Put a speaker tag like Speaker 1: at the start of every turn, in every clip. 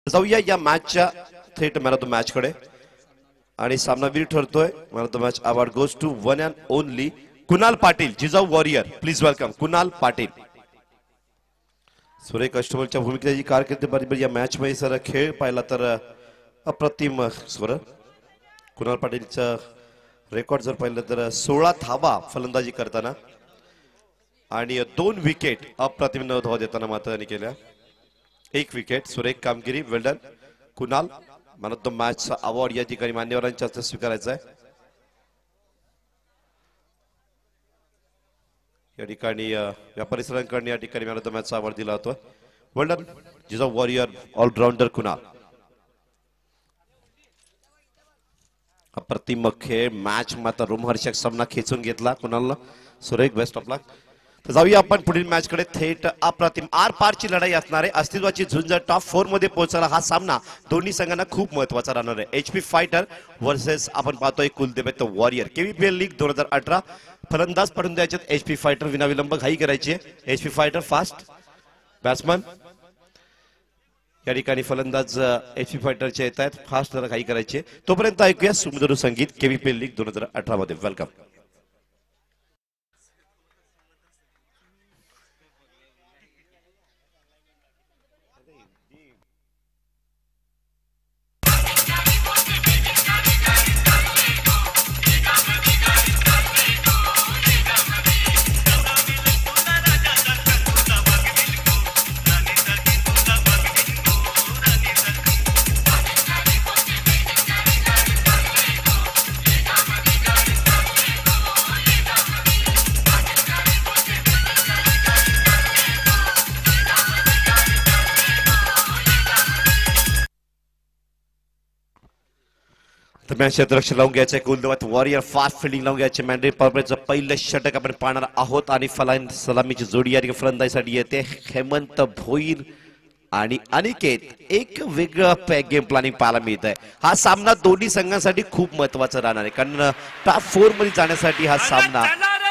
Speaker 1: जाऊया या मॅचच्या थेट मॅन ऑफ द मॅच कडे आणि सामनावीर ठरतोय. Man of the match award goes to one and only Kunal Patil, Jijau warrior. Please welcome Kunal Patil. सुरेख कस्टमरच्या भूमिकेची कारकीर्द बरोबर या मॅच मध्ये सर खेळ पाहिला तर अप्रतिम स्वर. कुणाल पाटीलचा रेकॉर्ड जर पाहिलं तर 16 धावा फलंदाजी करताना आणि 2 विकेट अप्रतिम धावा देताना मात्र त्यांनी केल्या. 1 विकेट. सुरेख कामगिरी. Well done Kunal. Man of the match award या ठिकाणी मान्यवरांच्या हस्ते स्वीकारायचा आहे. या ठिकाणी व्यापारी सरांकडून या ठिकाणी man of the match award दिला होता. Well done Jijau warrior allrounder Kunal. अप्रतिम खेळ. मॅच मात्र रोमहर्षक सामना खेचून घेतला कुणालला. सुरेख बेस्ट ऑफ लक. तर जाऊया आपण पुढील मॅच कडे. थेट अप्रतिम आर पारची लढाई असणार आहे. अस्तित्वाची झुंज टॉप 4 मध्ये पोहोचायला हा सामना दोन्ही संघांना खूप महत्वाचा राहणार आहे. एचपी फायटर वर्सेस आपण पाहतोय Kuldeep the warrior. KVPL league 2018. फलंदाज पडून द्यायचे एचपी फायटर. विनाविलंब घाई करायची. HP fighter fast batsman. या ठिकाणी फलंदाज एचपी फायटरचे येत आहेत. फास्ट जरा घाई करायची. तोपर्यंत ऐकूया सुमधुर संगीत केव्हीपीएल लीग 2018 मध्ये. वेलकम. क्षेत्ररक्षण लावून घ्यायचे कुलदीप वॉरियर. फास्ट फिल्डिंग लावून घ्यायचे. मॅन्ड्री पॉवरचं पहिलं षटक आपण पाहणार आहोत आणि सलामीची जोडी या फलंदाजीसाठी येते. हेमंत भोईर आणि अनिकेत. एक वेगळं गेम प्लॅनिंग पाहायला मिळत आहे. हा सामना दोन्ही संघांसाठी खूप महत्वाचा राहणार आहे कारण टॉप 4 मध्ये जाण्यासाठी हा सामना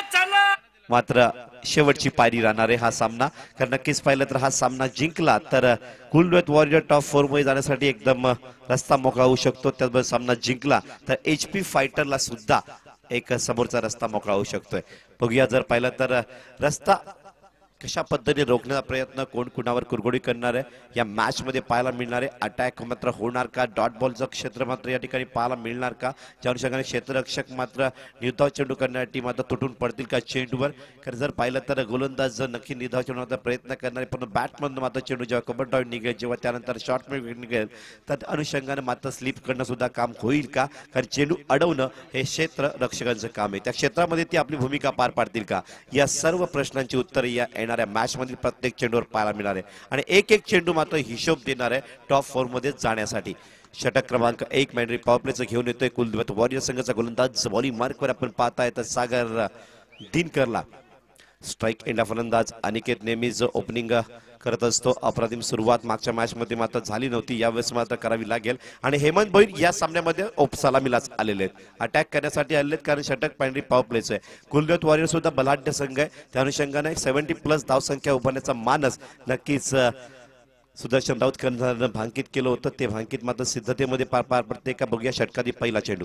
Speaker 1: मात्र शेवटची पायरी राहणार आहे. हा सामना कारण नक्कीच पाहिलं तर हा सामना जिंकला तर कुलदीप वॉरियर टॉप 4 मध्ये जाण्यासाठी एकदम रस्ता मोकळा होऊ शकतो. त्याचबरोबर सामना जिंकला तर एचपी फायटरला सुद्धा एक समोरचा रस्ता मोकळा होऊ शकतोय. बघूया जर पाहिलं तर रस्ता कशा पद्धतीने रोखण्याचा प्रयत्न कोण कुणावर कुरघोडी करणार आहे या मॅच मध्ये पाहायला मिळणार आहे. अटॅक मात्र होणार का? डॉट बॉलचं क्षेत्र मात्र या ठिकाणी पाहायला मिळणार का? ज्या अनुषंगाने क्षेत्ररक्षक मात्र निर्धाव चेंडू करण्यासाठी मात्र तुटून पडतील का चेंडूवर? कारण जर पाहिलं तर गोलंदाज नक्की निर्धाव चेंडूचा प्रयत्न करणार आहे पण बॅटमधून मात्र चेंडू जेव्हा कबड्डी डाऊन निघेल जेव्हा त्यानंतर शॉर्ट निघेल तर अनुषंगाने मात्र स्लिप करणं सुद्धा काम होईल का? कारण चेंडू अडवणं हे क्षेत्र रक्षकांचं काम आहे. त्या क्षेत्रामध्ये ती आपली भूमिका पार पाडतील का? या सर्व प्रश्नांची उत्तरे या मॅच मधील प्रत्येक चेंडूवर पाहायला मिळणार आहे आणि एक चेंडू मात्र हिशोब देणार आहे टॉप 4 मध्ये जाण्यासाठी. षटक क्रमांक 1 मॅन्ड्री पॉवर प्लेचं घेऊन येतोय कुलदीप वॉरियर संघाचा गोलंदाज. बॉलिंग मार्कवर आपण पाहताय तर सागर दिनकरला. स्ट्राईक एंडला फलंदाज अनिकेत नेहमीच ओपनिंग करत असतो. अप्रतिम सुरुवात मागच्या मॅच मध्ये मात्र झाली नव्हती. यावेळेस मात्र करावी लागेल आणि हेमंत भोईर या सामन्यामध्ये सलामीलाच आलेले आहेत. अटॅक करण्यासाठी आलेले आहेत कारण षटक मॅन्ड्री पॉवर प्लेच आहे. कुलदीप वॉरियर सुद्धा बलाढ्य संघ आहे. त्या अनुषंगाने 70+ धावसंख्या उभारण्याचा मानस नक्कीच सुदर्शन राऊत करणाऱ्यानं भांकित केलं होतं. ते भांकित मात्र सिद्धतेमध्ये पार पडते का? बघूया षटकाधी पहिला चेंडू.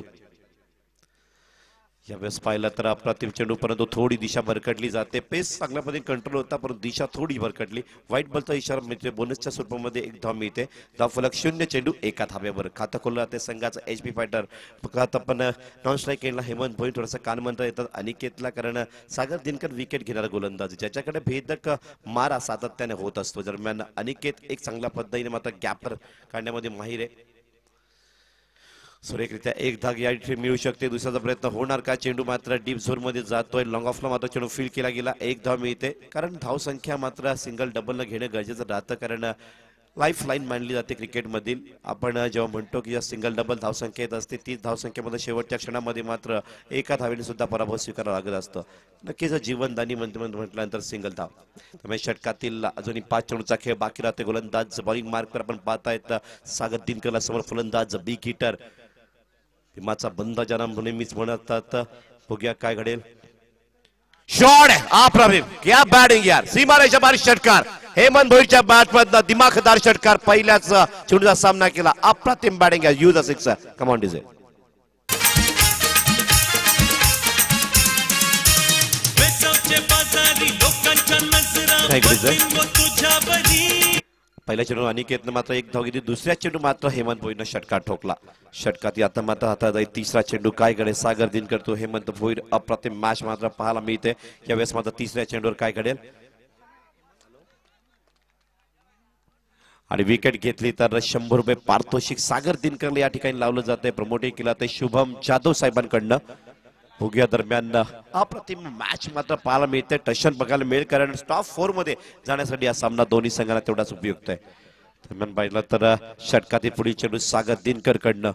Speaker 1: यावेळेस पाहिलं तर अप्रतिम चेंडू परंतु थोडी दिशा भरकटली जाते. पेस चांगल्या पद्धतीने कंट्रोल होता परंतु दिशा थोडी भरकटली. व्हाईट बॉलचा इशारा मिळते. बोनसच्या स्वरूपामध्ये 1 धाव मिळते. धावफलक 0. चेंडू 1 धाब्यावर. खातं खोललं जाते संघाचा एचपी फायटर. आता पण नॉन स्ट्राईक एंडला हेमंत भोईर थोडासा कानमंत्र येतात अनिकेतला कारण सागर दिनकर विकेट घेणारा गोलंदाज ज्याच्याकडे भेदक मारा सातत्याने होत असतो. दरम्यान अनिकेत एक चांगल्या पद्धतीने मात्र गॅपर काढण्यामध्ये माहीर आहे. सुरेखरित्या 1 धाव या ठिकाणी मिळू शकते. दुसऱ्याचा प्रयत्न होणार का? चेंडू मात्र डीप झोन मध्ये जातोय. लॉंग ऑफला मात्र चेंडू फील केला गेला. 1 धाव मिळते कारण धावसंख्या मात्र सिंगल डबल न घेणं गरजेचं राहतं कारण लाईफ लाईन मानली जाते क्रिकेटमधील. आपण जेव्हा म्हणतो की सिंगल डबल धावसंख्या येत असते तीच धावसंख्येमध्ये शेवटच्या क्षणामध्ये मात्र 1 धावेने सुद्धा पराभव स्वीकारावा लागत असतं. नक्कीच जीवनदानी म्हटल्यानंतर सिंगल धाव. त्यामुळे षटकातील अजूनही 5 चेंडूचा खेळ बाकी राहते. गोलंदाज बॉलिंग मार्कवर आपण पाहतायत सागर दिनकरला समोर फलंदाज बिग हिटर. भीमाचा बंद ज्यांना नेहमीच म्हणतात. बघूया काय घडेल. शॉट है अप्रतिम, क्या बैटिंग यार, सीमा रेषा बारिश षटकार हेमंत भोईरच्या बॅटमधनं दिमाखदार षटकार पहिल्याच चेंडूचा सामना केला. अप्रतिम बॅटिंग आहे. Use a six. Come on DJ. पहिल्या चेंडू अनिकेतनं मात्र एक धाव घेतली. दुसऱ्या चेंडू मात्र हेमंत भोईरनं षटकार ठोकला. षटकात आता मात्र हातात जाईल तिसरा चेंडू. काय घडेल सागर दिन करतो हेमंत भोईर. अप्रतिम मॅच मात्र पाहायला मिळते. यावेळेस मात्र तिसऱ्या चेंडूवर काय घडेल आणि विकेट घेतली तर 100 रुपये पारितोषिक सागर दिनकरला या ठिकाणी लावलं जातंय. प्रमोटिंग केलं ते शुभम जाधव साहेबांकडनं. भोग्या दरम्यान अप्रतिम मॅच मात्र पाहायला मिळते. टशन बघायला मिळेल कारण टॉप 4 मध्ये जाण्यासाठी हा सामना दोन्ही संघांना तेवढाच उपयुक्त आहे. दरम्यान पाहिलं तर षटकातील पुढील चेंडू सागर दिनकर कडनं.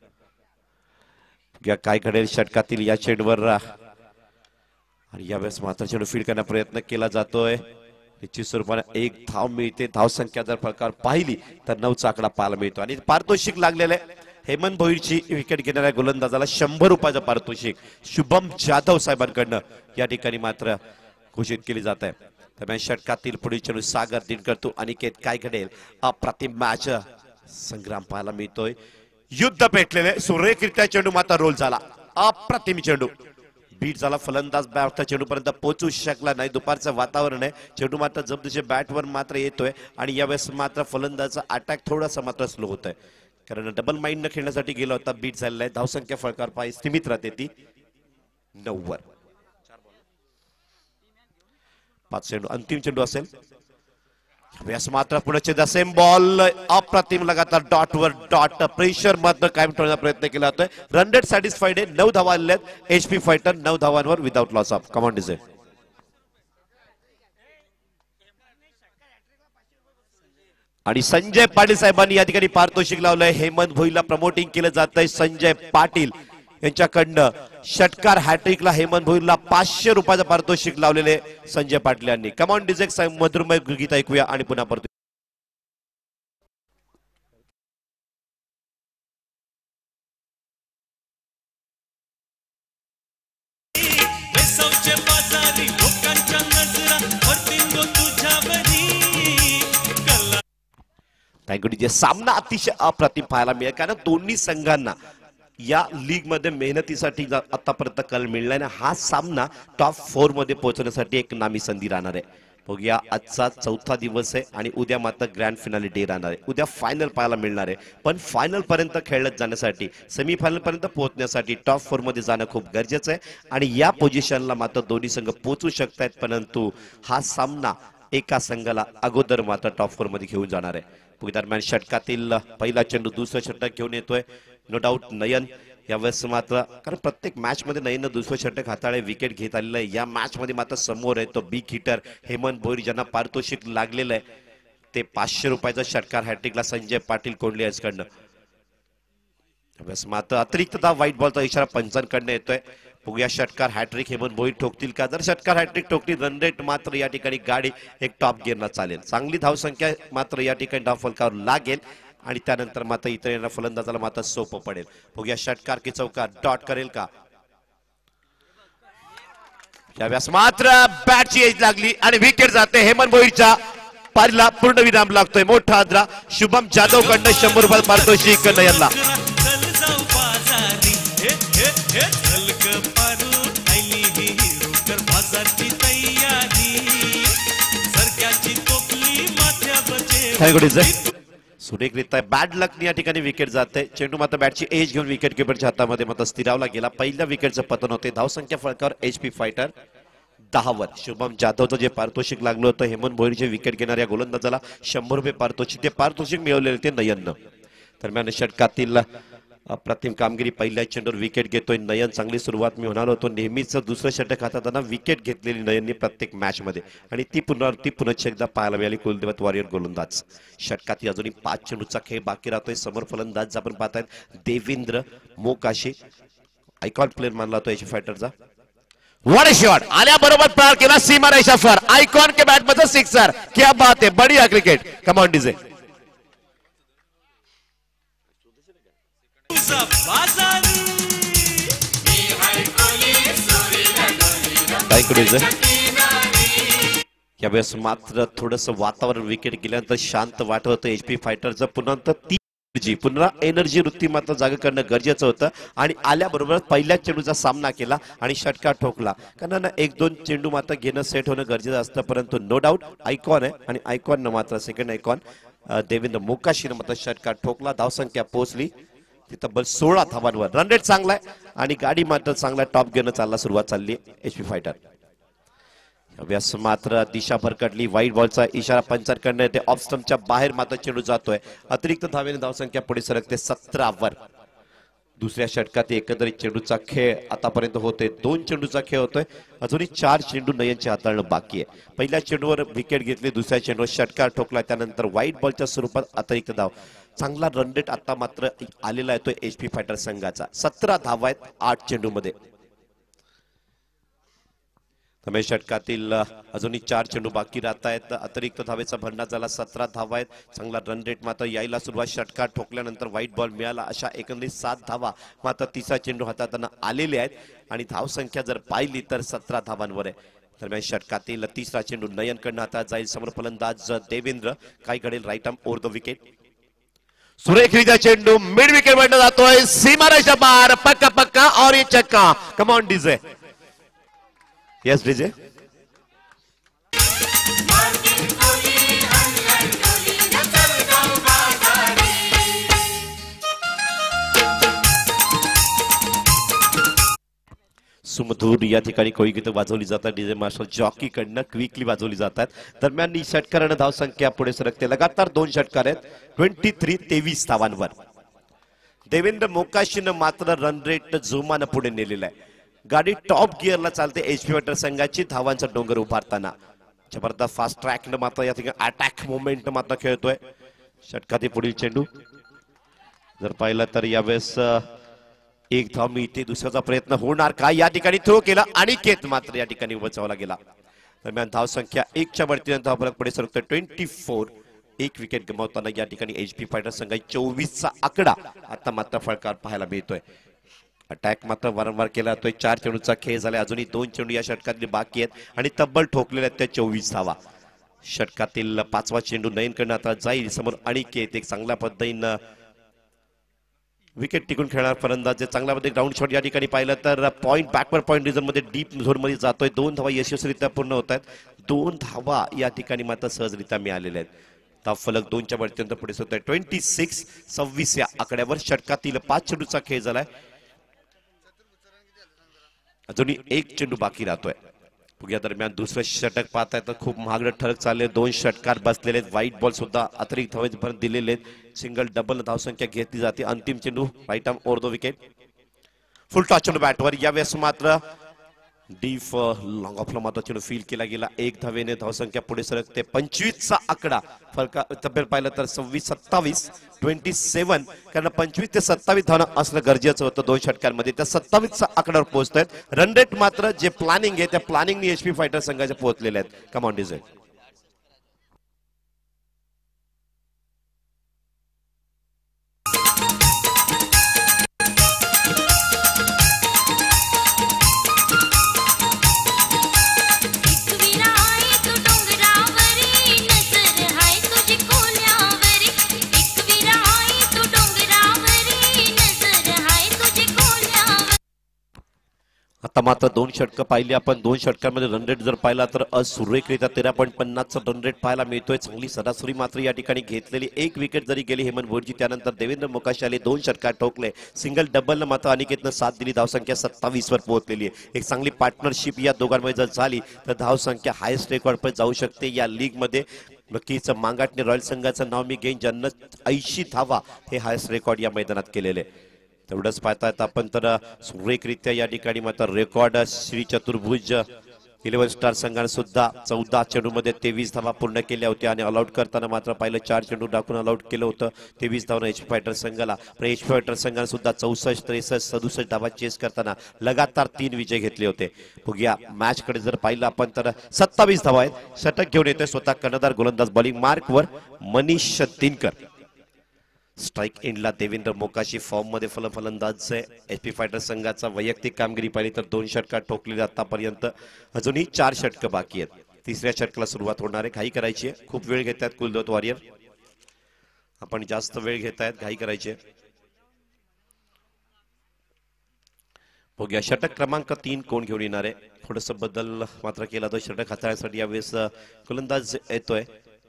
Speaker 1: काय घडेल षटकातील या चेंडूवर आणि यावेळेस मात्र चेंडू फील्ड करण्याचा प्रयत्न केला जातोय. निश्चित स्वरूपाने एक धाव मिळते. धाव संख्या जर प्रकार पाहिली तर 9चा आकडा पाहायला मिळतो आणि पारितोषिक लागलेलं आहे. हेमंत भोईरची विकेट घेणाऱ्या गोलंदाजाला 100 रुपयाचं पारितोषिक शुभम जाधव साहेबांकडनं या ठिकाणी मात्र घोषित केली जात आहे. दरम्यान षटकातील पुढील चेंडू सागर दिनकर तो अनिकेत. काय घडेल अप्रतिम मॅच संग्राम पाहायला मिळतोय. युद्ध पेटलेले. सुरेखरित्या चेंडू मात्र रोल झाला. अप्रतिम चेंडू बीट झाला. फलंदाज बॅट चेंडू पर्यंत पोहोचू शकला नाही. दुपारचं वातावरण आहे. चेंडू मात्र जबरदस्त बॅटवर मात्र येतोय आणि यावेळेस मात्र फलंदाजाचा अटॅक थोडासा मात्र स्लो होत आहे कारण डबल माइंड न खेळण्यासाठी गेला होता. बीट झालेला आहे. धावसंख्या फळकार पाय सीमित राहते ती 9 वर. 5 चेंडू अंतिम चेंडू असेल. व्यास मात्र पुढे सेम बॉल अप्रतिम लगातार डॉट वर डॉट प्रेशर मधनं कायम ठेवण्याचा प्रयत्न केला जातोय. रन रेट सॅटिस्फाईड आहे. 9 धावा आलेल्या आहेत. एचपी फायटर 9 धावांवर without loss of. Come on DJ. आणि संजय पाटील साहेबांनी या ठिकाणी पारितोषिक लावलंय. हेमंत भोईरला प्रमोटिंग केलं जातंय. संजय पाटील यांच्याकडनं षटकार हॅट्रिकला हेमंत भोईरला 500 रुपयाचं पारितोषिक लावलेले संजय पाटील यांनी. कमॉन डिजेक्स मधुरमय गीत ऐकूया आणि पुन्हा परत. थँक्यू. सामना अतिशय अप्रतिम पाहायला मिळेल कारण दोन्ही संघांना या लीग मध्ये मेहनतीसाठी आतापर्यंत कल मिळाला. हा सामना टॉप 4 मध्ये पोहोचण्यासाठी एक नामी संधी राहणार आहे. बघूया आजचा 4था दिवस आहे आणि उद्या मात्र ग्रँड फिनाले डे राहणार आहे. उद्या फायनल पाहायला मिळणार आहे. पण फायनल पर्यंत खेळत जाण्यासाठी सेमीफायनल पर्यंत पोहोचण्यासाठी टॉप 4 मध्ये जाणं खूप गरजेचं आहे आणि या पोझिशनला मात्र दोन्ही संघ पोहोचू शकतात. परंतु हा सामना एका संघाला अगोदर मात्र टॉप 4 मध्ये घेऊन जाणार आहे. दरम्यान षटकातील पहिला चेंडू दुसरं षटक घेऊन येतोय. नो डाऊट नयन यावेळेस मात्र कारण प्रत्येक मॅच मध्ये नयननं दुसरं षटक हाताळे विकेट घेत आलेलं आहे. या मॅच मध्ये मात्र समोर आहे तो बिग हिटर हेमंत भोईर ज्यांना पारितोषिक लागलेलं आहे ते 500 रुपयाचं षटकार हॅट्रिकला संजय पाटील कोंडले यांच्याकडनं. यावेळेस मात्र अतिरिक्त व्हाईट बॉलचा इशारा पंचांकडनं येतोय. बघूया षटकार हॅट्रिक हेमंत भोईर ठोकतील का. जर षटकार हॅट्रिक ठोकली रन रेट मात्र या ठिकाणी गाडी एक टॉप गिअरला चालेल. चांगली धावसंख्या मात्र या ठिकाणी धाव फलकावर लागेल आणि त्यानंतर मात्र इतर येणाऱ्या फलंदाजाला मात्र सोपं पडेल. बघूया षटकार की चौकार डॉट करेल का. यावेळेस मात्र बॅटची एज लागली आणि विकेट जाते. हेमंत भोईरच्या पारीला पूर्ण विराम लागतोय. मोठा आदरा शुभम जाधव कडनं 100 रुपये पारितोषिक नयनला. सुरेखरित्या बॅड लक या ठिकाणी विकेट जाते. चेंडू मात्र बॅटची एज घेऊन विकेट किपरच्या हातामध्ये मात्र स्थिरावला गेला. पहिल्या विकेटचं पतन होते. धावसंख्या फळकावर एचपी फायटर 10 वर. शुभम जाधवचं जे पारितोषिक लागलं होतं हेमंत भोईरचे विकेट घेणाऱ्या गोलंदाजाला 100 रुपये पारितोषिक ते पारितोषिक मिळवलेले ते नयननं. दरम्यान षटकातील अप्रतिम कामगिरी. पहिल्या चेंडूवर विकेट घेतोय नयन. चांगली सुरुवात मी म्हणालो होतो. नेहमीच दुसरं षटक हाताळताना विकेट घेतलेली नयनने प्रत्येक मॅच मध्ये आणि ती पुनश्च एकदा पाहायला मिळाली कुलदेवत वॉरियर गोलंदाज. षटकातील अजूनही 5 चेंडूचा खेळ बाकी राहतोय. समोर फलंदाज आपण पाहतायत देवेंद्र मोकाशी. आयकॉन प्लेअर मानला होता एच फायटरचा. व्हाट अ शॉट आल्याबरोबर पार केला सीमा रेषा फर. आयकॉन के बॅट मध्ये सिक्सर. क्या बात है. बढ़िया क्रिकेट. Come on DJ. यावेळेस मात्र थोडंसं वातावरण विकेट गेल्यानंतर शांत वाटत होतं एचपी फायटरचं. पुन्हा एनर्जी वृत्ती मात्र जागा करणं गरजेचं होतं आणि आल्याबरोबर पहिल्या चेंडूचा सामना केला आणि षटकार ठोकला. कारण एक दोन चेंडू मात्र घेणं सेट होणं गरजेचं असतं, परंतु नो डाऊट आयकॉन आहे आणि आयकॉननं मात्र सेकंड आयकॉन देवेंद्र मोकाशीनं मात्र षटकार ठोकला. धावसंख्या पोहोचली ती तब्बल 16 धावांवर. रन रेट चांगला आहे आणि गाडी मात्र चांगला टॉप घेणं चालला सुरुवात चालली एचपी फायटर. व्यास मात्र दिशा भरकटली. वाईट बॉलचा इशारा पंचांकडनं येते. ऑफ स्टंपच्या बाहेर मात्र चेंडू जातोय. अतिरिक्त धावेने धावसंख्या पुढे सरकते 17 वर. दुसऱ्या षटकात एकंदरीत चेंडूचा खेळ आतापर्यंत होते. 2 चेंडूचा खेळ होतोय. अजूनही 4 चेंडू नयनचे हाताळणं बाकी आहे. पहिल्या चेंडूवर विकेट घेतली, दुसऱ्या चेंडूवर षटकार ठोकला, त्यानंतर व्हाईट बॉलच्या स्वरूपात अतिरिक्त धाव. चांगला रन रेट आता मात्र आलेला आहे तो एचपी फायटर संघाचा. 17 धावा आहेत 8 चेंडूमध्ये. षटकातील अजूनही 4 चेंडू बाकी राहत आहेत. अतिरिक्त धावेचा भंडार झाला. 17 धावा आहेत. चांगला रन रेट मात्र यायला सुरुवात. षटकार ठोकल्यानंतर व्हाईट बॉल मिळाला. अशा एकंदरीत 7 धावा मात्र तिसरा चेंडू हाताळताना आलेले आहेत आणि धावसंख्या जर पाहिली तर 17 धावांवर आहे. दरम्यान षटकातील तिसरा चेंडू नयनकडनं हातात जाईल. समोर फलंदाज देवेंद्र. काय घडेल? Right arm over the wicket. सुरेखरित्या चेंडू मिड विकेट वर जातोय. सीमारेषा पार. पक्का पक्का और ये चक्का. Come on DJ. Yes, DJ. सुमधूर या ठिकाणी कोळी गीतं वाजवली जातात. डीजे मास्टर जॉकी कडनं क्विकली वाजवली जातात. दरम्यान षटकारानं धावसंख्या पुढे सरकते. लगातार 2 षटकार आहेत. 23 धावांवर. देवेंद्र मोकाशीनं मात्र रन रेट जोमानं पुढे नेलेला आहे. गाडी टॉप गिअरला चालते एचपी फायटर संघाची. धावांचा डोंगर उभारताना जबरदस्त फास्ट ट्रॅक मात्र या ठिकाणी अटॅक मोमेंट मात्र खेळतोय. षटकातील पुढील चेंडू जर पाहिलं तर यावेळेस एक धाव मिळते. दुसऱ्याचा प्रयत्न होणार का? या ठिकाणी थ्रो केला आणि केत मात्र या ठिकाणी बचावला गेला. दरम्यान धाव संख्या 1च्या बढतीनंतर धाव फलक पुढे सरकतोय 24. 1 विकेट गमावताना या ठिकाणी एचपी फायटर संघाची 24चा आकडा आता मात्र फळकार पाहायला मिळतोय. अटॅक मात्र वारंवार केला जातोय. 4 चेंडूचा खेळ झाला. अजूनही 2 चेंडू या षटकातले बाकी आहेत आणि तब्बल ठोकलेल्या आहेत त्या 24 धावा. षटकातील 5वा चेंडू नयनकडनं आता जाईल. समोर अनिकेत एक चांगल्या पद्धतीनं विकेट टिकून खेळणार फलंदाज. चांगल्या पद्धतीने ग्राउंड शॉट या ठिकाणी पाहिलं तर पॉइंट बॅकवर्ड पॉइंट रिझन मध्ये डीप झोन मध्ये जातोय. 2 धावा यशस्वीरित्या पूर्ण होत आहेत. 2 धावा या ठिकाणी मात्र सहजरित्या मिळालेल्या आहेत. धाव फलक 2च्या बढतीनंतर पुढे सरकतोय 26 या आकड्यावर. षटकातील 5 चेंडूचा खेळ झालाय. अजूनही 1 चेंडू बाकी राहतोय. या दरम्यान दुसरं षटक पाहताय तर खूप महागडं ठळक चालले. 2 षटकार बसलेले आहेत. व्हाईट बॉल सुद्धा अतिरिक्त धावेपर्यंत दिलेले आहेत. सिंगल डबल धावसंख्या घेतली जाते. अंतिम चेंडू right arm over the wicket. Full toss चेंडू बॅटवर. यावेळेस मात्र डीप लॉंग ऑफला मात्र चेंडू फील केला गेला. 1 धावेने धावसंख्या पुढे सरकते. 25चा आकडा फलका तब्बेल पाहिलं तर 27 कारण 25 ते 27 धावणं असणं गरजेचं होतं 2 षटकांमध्ये. त्या 27चा आकड्यावर पोहोचतायत. रन रेट मात्र जे प्लॅनिंग आहे त्या प्लॅनिंगने एचपी फायटर संघाचे पोहोचलेले आहेत. Come on DJ. आता मात्र 2 षटकं पाहिली आपण. 2 षटकांमध्ये रन रेट जर पाहिला तर सुरेखरित्या 13.50चा रन रेट पाहायला मिळतोय. चांगली सरासरी मात्र या ठिकाणी घेतलेली. 1 विकेट जरी गेली हेमंत भोरजी, त्यानंतर देवेंद्र मोकाशी आले. 2 षटकार ठोकले. सिंगल डबल मात्र अनिकेतनं साथ दिली. धावसंख्या 27 वर पोहोचलेली आहे. एक चांगली पार्टनरशिप या दोघांमध्ये जर झाली तर धावसंख्या हायस्ट रेकॉर्ड पण जाऊ शकते या लीग मध्ये. नक्कीच मांगाटने रॉयल संघाचं नाव मी घेईन, ज्यांना 80 धावा हे हायस्ट रेकॉर्ड या मैदानात केलेले. तेवढंच पाहतात आपण तर सुरेखरित्या या ठिकाणी मात्र रेकॉर्ड श्री चतुर्भुज 11 स्टार संघाने सुद्धा 14 चेंडूमध्ये 23 धावा पूर्ण केल्या होत्या आणि ऑलआउट करताना मात्र पाहिलं 4 चेंडू टाकून ऑलआउट केलं होतं. 23 धावांना एचपी फायटर संघाला. पण एचपी फायटर संघाने सुद्धा 64, 63, 67 धावा चेस करताना लगातार 3 विजय घेतले होते. बघूया मॅच कडे जर पाहिलं आपण तर 27 धावा आहेत. षटक घेऊन येतोय स्वतः कर्णधार गोलंदाज. बॉलिंग मार्कवर मनीष दिनकर. स्ट्राइक एंडला देवेंद्र मोकाशी फॉर्म मध्ये फलंदाज आहे. एचपी फायटर संघाचा वैयक्तिक कामगिरी पाहिली तर 2 षटकार ठोकलेले आतापर्यंत. अजूनही 4 षटकं बाकी आहेत. तिसऱ्या षटकाला सुरुवात होणार आहे. घाई करायची आहे, खूप वेळ घेतात कुलदीप वॉरियर. आपण जास्त वेळ घेतायत, घाई करायची आहे. बघूया षटक क्रमांक 3 कोण घेऊन येणार आहे. थोडस बदल मात्र केला तो षटक हाताळण्यासाठी यावेळेस गोलंदाज येतोय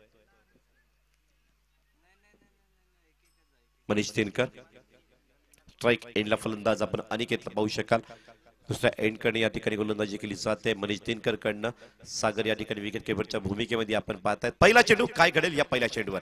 Speaker 1: मनीष दिनकर. स्ट्राइक एंडला फलंदाज आपण अनिकेतला पाहू शकाल. दुसऱ्या एंडकडे या ठिकाणी गोलंदाजी केली जाते मनीष दिनकर कडनं. सागर या ठिकाणी विकेट किपरच्या भूमिकेमध्ये आपण पाहताय. पहिला चेंडू, काय घडेल या पहिल्या चेंडूवर.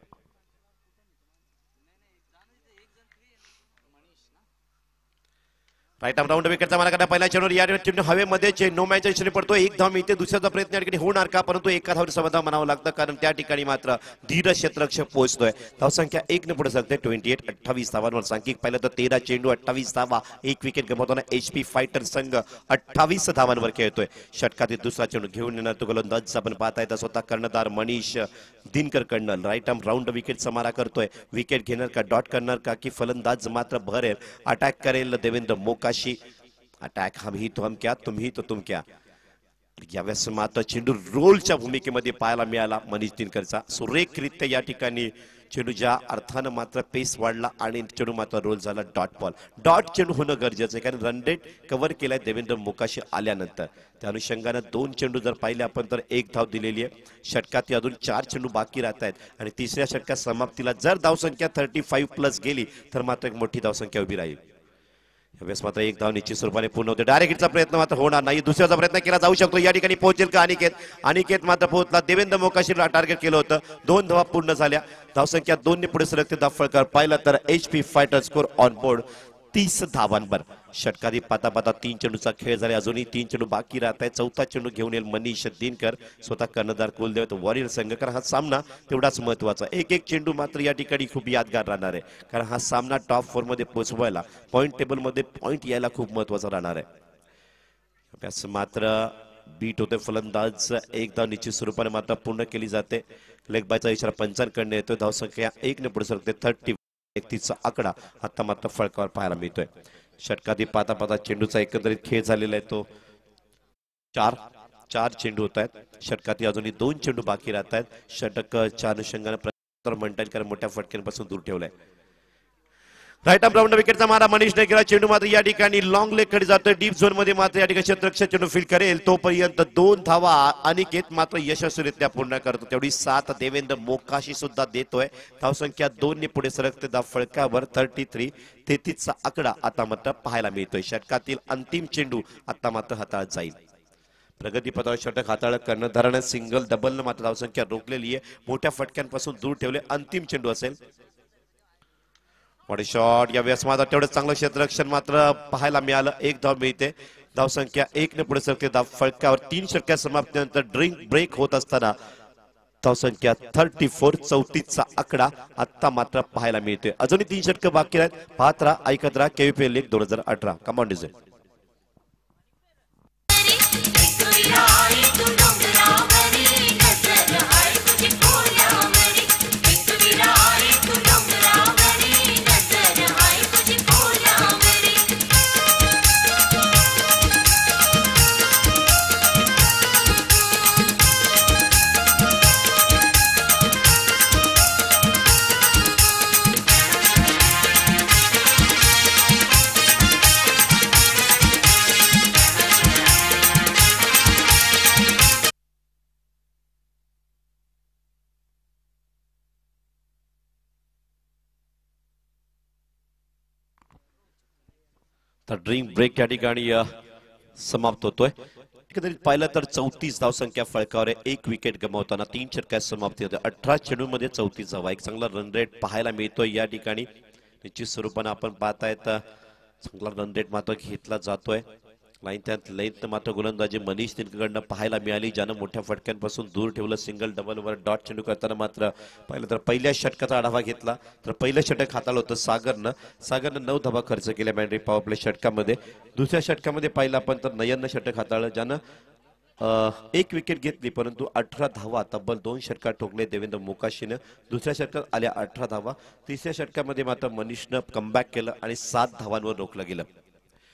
Speaker 1: राईट आर्म राऊंड विकेटचा मारा करणार पहिल्या चेंडूवर. या चेंडू हवेमध्ये नो मॅच इशारे पडतो. एक धाव मिळते. दुसऱ्याचा प्रयत्न या ठिकाणी होणार का, परंतु एका धाववर समाधान म्हणावं लागतं कारण त्या ठिकाणी मात्र धीर क्षेत्ररक्षक पोहोचतोय. धावसंख्या 1 ने पुढे सरते. 28 धावांवर. सांघिक पाहिलं तर 13 चेंडू 28 धावा. एक विकेट गमावताना HP फायटर संघ 28 धावांवर खेळतोय. षटकातील दुसरा चेंडू घेऊन येणार तो गोलंदाज आपण पाहताय तर स्वतः कर्णधार मनीष दिनकर कडनं राईट आर्म राऊंड विकेटचा मारा करतोय. विकेट घेणार का, डॉट करणार का, की फलंदाज मात्र भरेल अटॅक करेल देवेंद्र मोकाशी. अटॅक हम ही तो हम क्या, तुम ही तो तुम क्या. यावेळेस मात्र चेंडू रोलच्या भूमिकेमध्ये पाहायला मिळाला मनीष दिनकरचा. सुरेखरित्या या ठिकाणी चेंडू ज्या अर्थानं मात्र पेस वाढला आणि चेंडू मात्र रोल झाला डॉट बॉल. डॉट चेंडू होणं गरजेचं आहे कारण रन रेट कव्हर केलाय देवेंद्र मोकाशी आल्यानंतर. त्या अनुषंगानं 2 चेंडू जर पाहिले आपण तर 1 धाव दिलेली आहे. षटकात अजून 4 चेंडू बाकी राहत आहेत आणि तिसऱ्या षटकात समाप्तीला जर धावसंख्या 35+ गेली तर मात्र एक मोठी धावसंख्या उभी राहील. यावेळेस मात्र 1 धाव निश्चित स्वरूपाने पूर्ण होते. डायरेक्ट हिटचा प्रयत्न मात्र होणार नाही. दुसऱ्याचा प्रयत्न केला जाऊ शकतो. या ठिकाणी पोहोचेल का अनिकेत. अनिकेत मात्र पोहोचला. देवेंद्र मोकाशीला टार्गेट केलं होतं. 2 धावा पूर्ण झाल्या. धावसंख्या 2 ने पुढे सरकते. धावफळकर पाहिलं तर HP fighter score on board 30 धावांवर. षटकारी पाता पाता 3 चेंडूचा खेळ झाला. अजूनही 3 चेंडू बाकी राहत आहेत. चौथा चेंडू घेऊन येईल मनीष दिनकर स्वतः कर्णधार कुलदेव वॉरियर संघ. कारण हा सामना तेवढाच महत्वाचा. एक चेंडू मात्र या ठिकाणी खूप यादगार राहणार आहे कारण हा सामना टॉप 4 मध्ये पोहोचवायला पॉइंट टेबल मध्ये पॉइंट यायला खूप महत्वाचा राहणार आहे. अभ्यास मात्र बीट होते फलंदाज. 1 धाव निश्चित स्वरूपाने मात्र पूर्ण केली जाते. लेग बायचा इशारा पंचांकडे येतोय. धावसंख्या 1 ने पुढे सरकते. 31चा आकडा आता मात्र फळकावर पाहायला मिळतोय. षटकाधी पाता पाता चेंडूचा एकंदरीत खेळ झालेला आहे तो 4 चेंडू होत आहेत. षटकाती अजूनही 2 चेंडू बाकी राहत आहेत. षटकच्या अनुषंगाने प्रत्युत्तर म्हणता येईल कारण मोठ्या फटक्यांपासून दूर ठेवलाय. राईट आर्म राऊंड विकेटचा मारा मनीषने केला. चेंडू मात्र या ठिकाणी लॉंग लेग कडे जातोय. डीप झोन मध्ये मात्र या ठिकाणी क्षेत्ररक्षक चेंडू फील्ड करेल तोपर्यंत 2 धावा अनिकेत मात्र यशस्वीरित्या पूर्ण करतो. तेवढी 7 देवेंद्र मोकाशी सुद्धा देतोय. धावसंख्या 2 ने पुढे सरकते. धाव फळकावर 33चा आकडा आता मात्र पाहायला मिळतोय. षटकातील अंतिम चेंडू आता मात्र हाताळत जाईल. प्रगतीपथावर षटक हाताळ कर्णधाराने सिंगल डबल मात्र धावसंख्या रोखलेली आहे. मोठ्या फटक्यांपासून दूर ठेवले. अंतिम चेंडू असेल. मोठे शॉट. या वेळेस मात्र तेवढं चांगलं क्षेत्ररक्षण मात्र पाहायला मिळालं. 1 धाव मिळते. धावसंख्या 1 ने पुढे सरकते. धाव फळकावर 3 षटक्या समाप्तीनंतर ड्रिंक ब्रेक होत असताना धावसंख्या 34चा आकडा आता मात्र पाहायला मिळते. अजूनही 3 षटकं बाकी आहेत. पाहत राहा, ऐकत राहा KVPL league 2018. Come on DJ. तर ड्रीम ब्रेक या ठिकाणी समाप्त होतोय. एकंदरीत पाहिलं तर 34 धावसंख्या फळकावर आहे. 1 विकेट गमावताना 3 षटकात समाप्ती होते. 18 चेंडूमध्ये 34 धावा. एक चांगला रन रेट पाहायला मिळतोय या ठिकाणी. निश्चित स्वरूपाने आपण पाहतायत चांगला रन रेट मात्र घेतला जातोय. लेंथ मात्र गोलंदाजी मनीष दिनकरकडनं पाहायला मिळाली ज्यानं मोठ्या फटक्यांपासून दूर ठेवलं. सिंगल डबलवर डॉट चेंडू करताना मात्र पाहिलं तर पहिल्या षटकाचा आढावा घेतला तर पहिलं षटक हाताळलं होतं सागरनं 9 धावा खर्च केल्या मॅन्ड्री पॉवर प्ले षटकामध्ये. दुसऱ्या षटकामध्ये पाहिलं आपण तर नयननं षटक हाताळलं ज्यानं 1 विकेट घेतली परंतु 18 धावा तब्बल 2 षटकात ठोकले देवेंद्र मोकाशीनं. दुसऱ्या षटकात आल्या 18 धावा. तिसऱ्या षटकामध्ये मात्र मनीषनं कमबॅक केलं आणि 7 धावांवर रोखलं गेलं.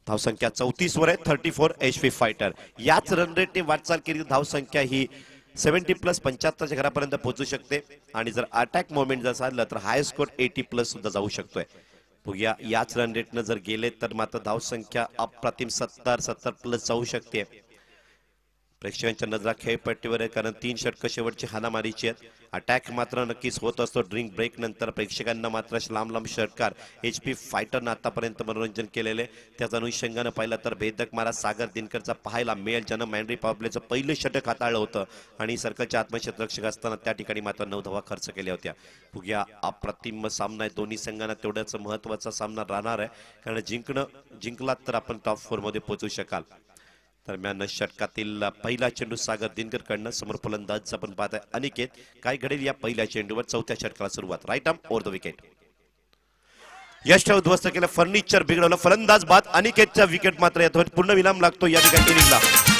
Speaker 1: धावसंख्या 34 वर आहे. 34 HP फायटर. याच रन रेटने वाटचाल केली धावसंख्या ही 70+ 75च्या घरापर्यंत पोहोचू शकते आणि जर अटॅक मोमेंट जर साधलं तर हाय स्कोर 80+ सुद्धा जाऊ शकतोय. बघूया याच रन रेटनं जर गेले तर मात्र धावसंख्या अप्रतिम 70+ जाऊ शकते. प्रेक्षकांच्या नजरा खेळपट्टीवर आहे कारण 3 षटकं शेवटची हाणामारीची आहेत. अटॅक मात्र नक्कीच होत असतो ड्रिंक ब्रेक नंतर. प्रेक्षकांना मात्र लांब लांब षटकार HP फायटरनं आतापर्यंत मनोरंजन केलेले. त्याच अनुषंगानं पाहिलं तर भेदक मारा सागर दिनकरचा पाहायला मिळेल, ज्यानं मॅन्ड्री पॉवर प्लेचं पहिलं षटक हाताळलं होतं आणि सर्कलच्या आत्मक्षेत्ररक्षक असताना त्या ठिकाणी मात्र 9 धावा खर्च केल्या होत्या. बघूया अप्रतिम सामना आहे. दोन्ही संघांना तेवढाच महत्वाचा सामना राहणार आहे कारण जिंकलात तर आपण टॉप 4 मध्ये पोहोचू शकाल. दरम्यान षटकातील पहिला चेंडू सागर दिनकरकडनं. समोर फलंदाज आपण पाहत आहे अनिकेत. काय घडेल या पहिल्या चेंडूवर? चौथ्या षटकाला सुरुवात. Right arm over the wicket. यश उद्ध्वस्त केलं, फर्निचर बिघडवलं. फलंदाज बाद. अनिकेतचा विकेट मात्र येतो. पूर्ण विराम लागतो या ठिकाणी इनिंगला.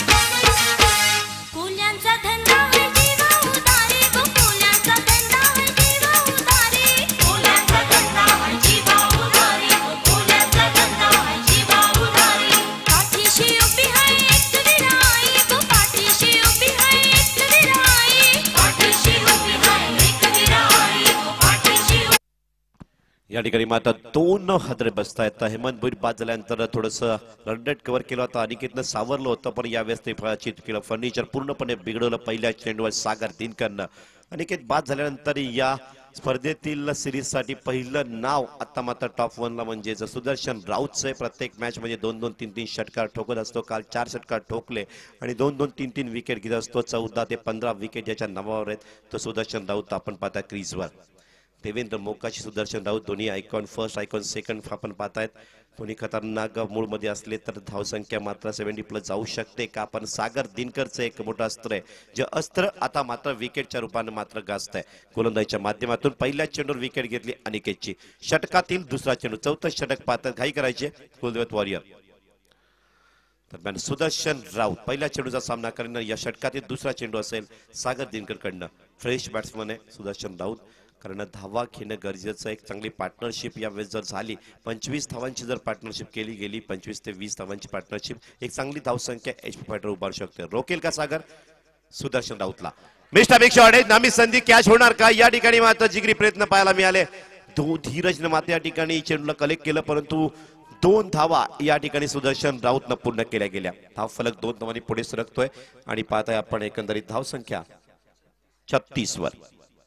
Speaker 1: या ठिकाणी मात्र 2 हादरे बसतायत. हेमंत भोईर बाद झाल्यानंतर थोडस रन रेट कव्हर केलं होतं. अनिकेतनं सावरलं होतं पण यावेळेस ते फळाचित केलं. फर्निचर पूर्णपणे बिघडवलं पहिल्या चेंडूवर सागर दिनकरनं. अनिकेत बाद झाल्यानंतर या स्पर्धेतील सिरीजसाठी पहिलं नाव आता मात्र टॉप 1 ला म्हणजे सुदर्शन राऊतचं. प्रत्येक मॅच मध्ये 2-2, 3-3 षटकार ठोकत असतो. काल 4 षटकार ठोकले आणि 2-2, 3-3 विकेट घेत असतो. 14 ते 15 विकेट ज्याच्या नावावर आहेत तो सुदर्शन राऊत आपण पाहता क्रीजवर. देवेंद्र मोकाशी सुदर्शन राऊत दोन्ही आयकॉन फर्स्ट आयकॉन सेकंड आपण पाहतायत. दोन्ही खतरनाक मूड मध्ये असले तर धावसंख्या मात्र 70+ जाऊ शकते का? पण सागर दिनकरचं एक मोठं अस्त्र आहे, जे अस्त्र आता मात्र विकेटच्या रूपाने मात्र गाजत आहे. गोलंदाजीच्या माध्यमातून पहिल्या चेंडूवर विकेट घेतली अनिकेतची. षटकातील दुसरा चेंडू. 4थं षटक पाहतात. घाई करायचे कुलदेवत वॉरियर. दरम्यान सुदर्शन राऊत पहिल्या चेंडूचा सामना करणार. या षटकातील दुसरा चेंडू असेल सागर दिनकरकडनं. फ्रेश बॅट्समन आहे सुदर्शन राऊत कारण धावा घेणं गरजेचं. एक चांगली पार्टनरशिप यावेळेस जर झाली, 25 धावांची जर पार्टनरशिप केली गेली, 25 ते 20 धावांची पार्टनरशिप, एक चांगली धावसंख्या HP फायटर उभारू शकते. रोकेल का सागर सुदर्शन राऊतला? मिस्टर बिग शॉट आहे. नामी संधी कॅच होणार का? या ठिकाणी मात्र जिगरी प्रयत्न पाहायला मिळाले. धीरजनं मात्र या ठिकाणी चेंडूला कलेक्ट केलं परंतु 2 धावा या ठिकाणी सुदर्शन राऊतनं पूर्ण केल्या गेल्या. धाव फलक 2 धावांनी पुढे सरकतोय आणि पाहताय आपण एकंदरीत धावसंख्या 36 वर.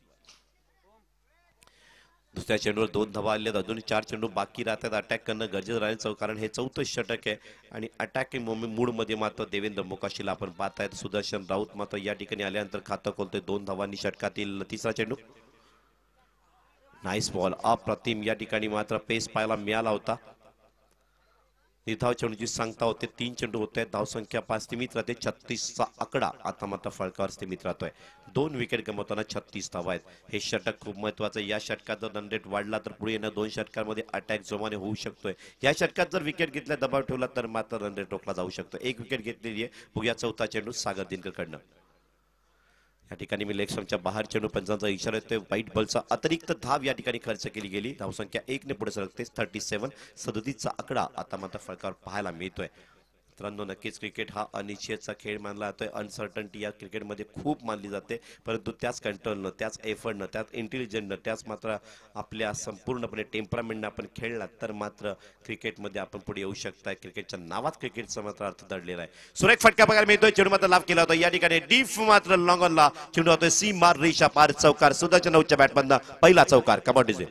Speaker 1: दुसऱ्या चेंडूवर 2 धावा आल्या. अजून 4 चेंडू बाकी राहतात. अटॅक करणं गरजेचं राहील कारण हे 4थं षटक आहे आणि अटॅकिंग मूड मध्ये मात्र देवेंद्र मोकाशीला आपण पाहतायत. सुदर्शन राऊत मात्र या ठिकाणी आल्यानंतर खातं खोलतोय 2 धावांनी. षटकातील तिसरा चेंडू. Nice ball. अप्रतिम या ठिकाणी मात्र पेस पाहायला मिळाला होता. धाव चेंडूची सांगता होते. 3 चेंडू होते. धावसंख्या 5 सीमित राहते. 36चा आकडा आता मात्र फळकावर सीमित राहतोय. 2 विकेट गमावताना 36 धावा आहेत. हे षटक खूप महत्वाचं. या षटकात जर रन रेट वाढला तर पुढे येणाऱ्या 2 षटकांमध्ये अटॅक जोमाने होऊ शकतोय. या षटकात जर विकेट घेतल्या, दबाव ठेवला तर मात्र रन रेट रोखला जाऊ शकतो. 1 विकेट घेतलेली आहे. बघूया 4था चेंडू सागर दिनकरकडनं. या ठिकाणी मी लेग स्टंपच्या बाहेर चेंडू पंचांचा इशारा येतोय. व्हाईट बॉलचा अतिरिक्त धाव या ठिकाणी खर्च केली गेली. धावसंख्या 1 ने पुढे सरकते. 37. 37चा आकडा आता मात्र फळकावर पाहायला मिळतोय. मित्रांनो नक्कीच क्रिकेट हा अनिश्चितचा खेळ मानला जातोय. अनसर्टन्टी या क्रिकेटमध्ये खूप मानली जाते परंतु त्याच कंट्रोलनं, त्याच एफर्टनं, त्याच इंटेलिजन्सनं, त्याच मात्र आपल्या संपूर्णपणे टेम्परामेंटनं आपण खेळला तर मात्र क्रिकेटमध्ये आपण पुढे येऊ शकताय. क्रिकेटच्या नावात क्रिकेटचा मात्र अर्थ दडलेला आहे. सुरेख फटका बघायला मिळतोय. चेंडू मात्र लाभ केला होता. या ठिकाणी डीप मात्र लॉंग ऑनला चेंडू होतोय. सीमा रेषा पार चौकार. सुदर्शन राऊतच्या बॅटमधनं पहिला चौकार. कम ऑन डीजे.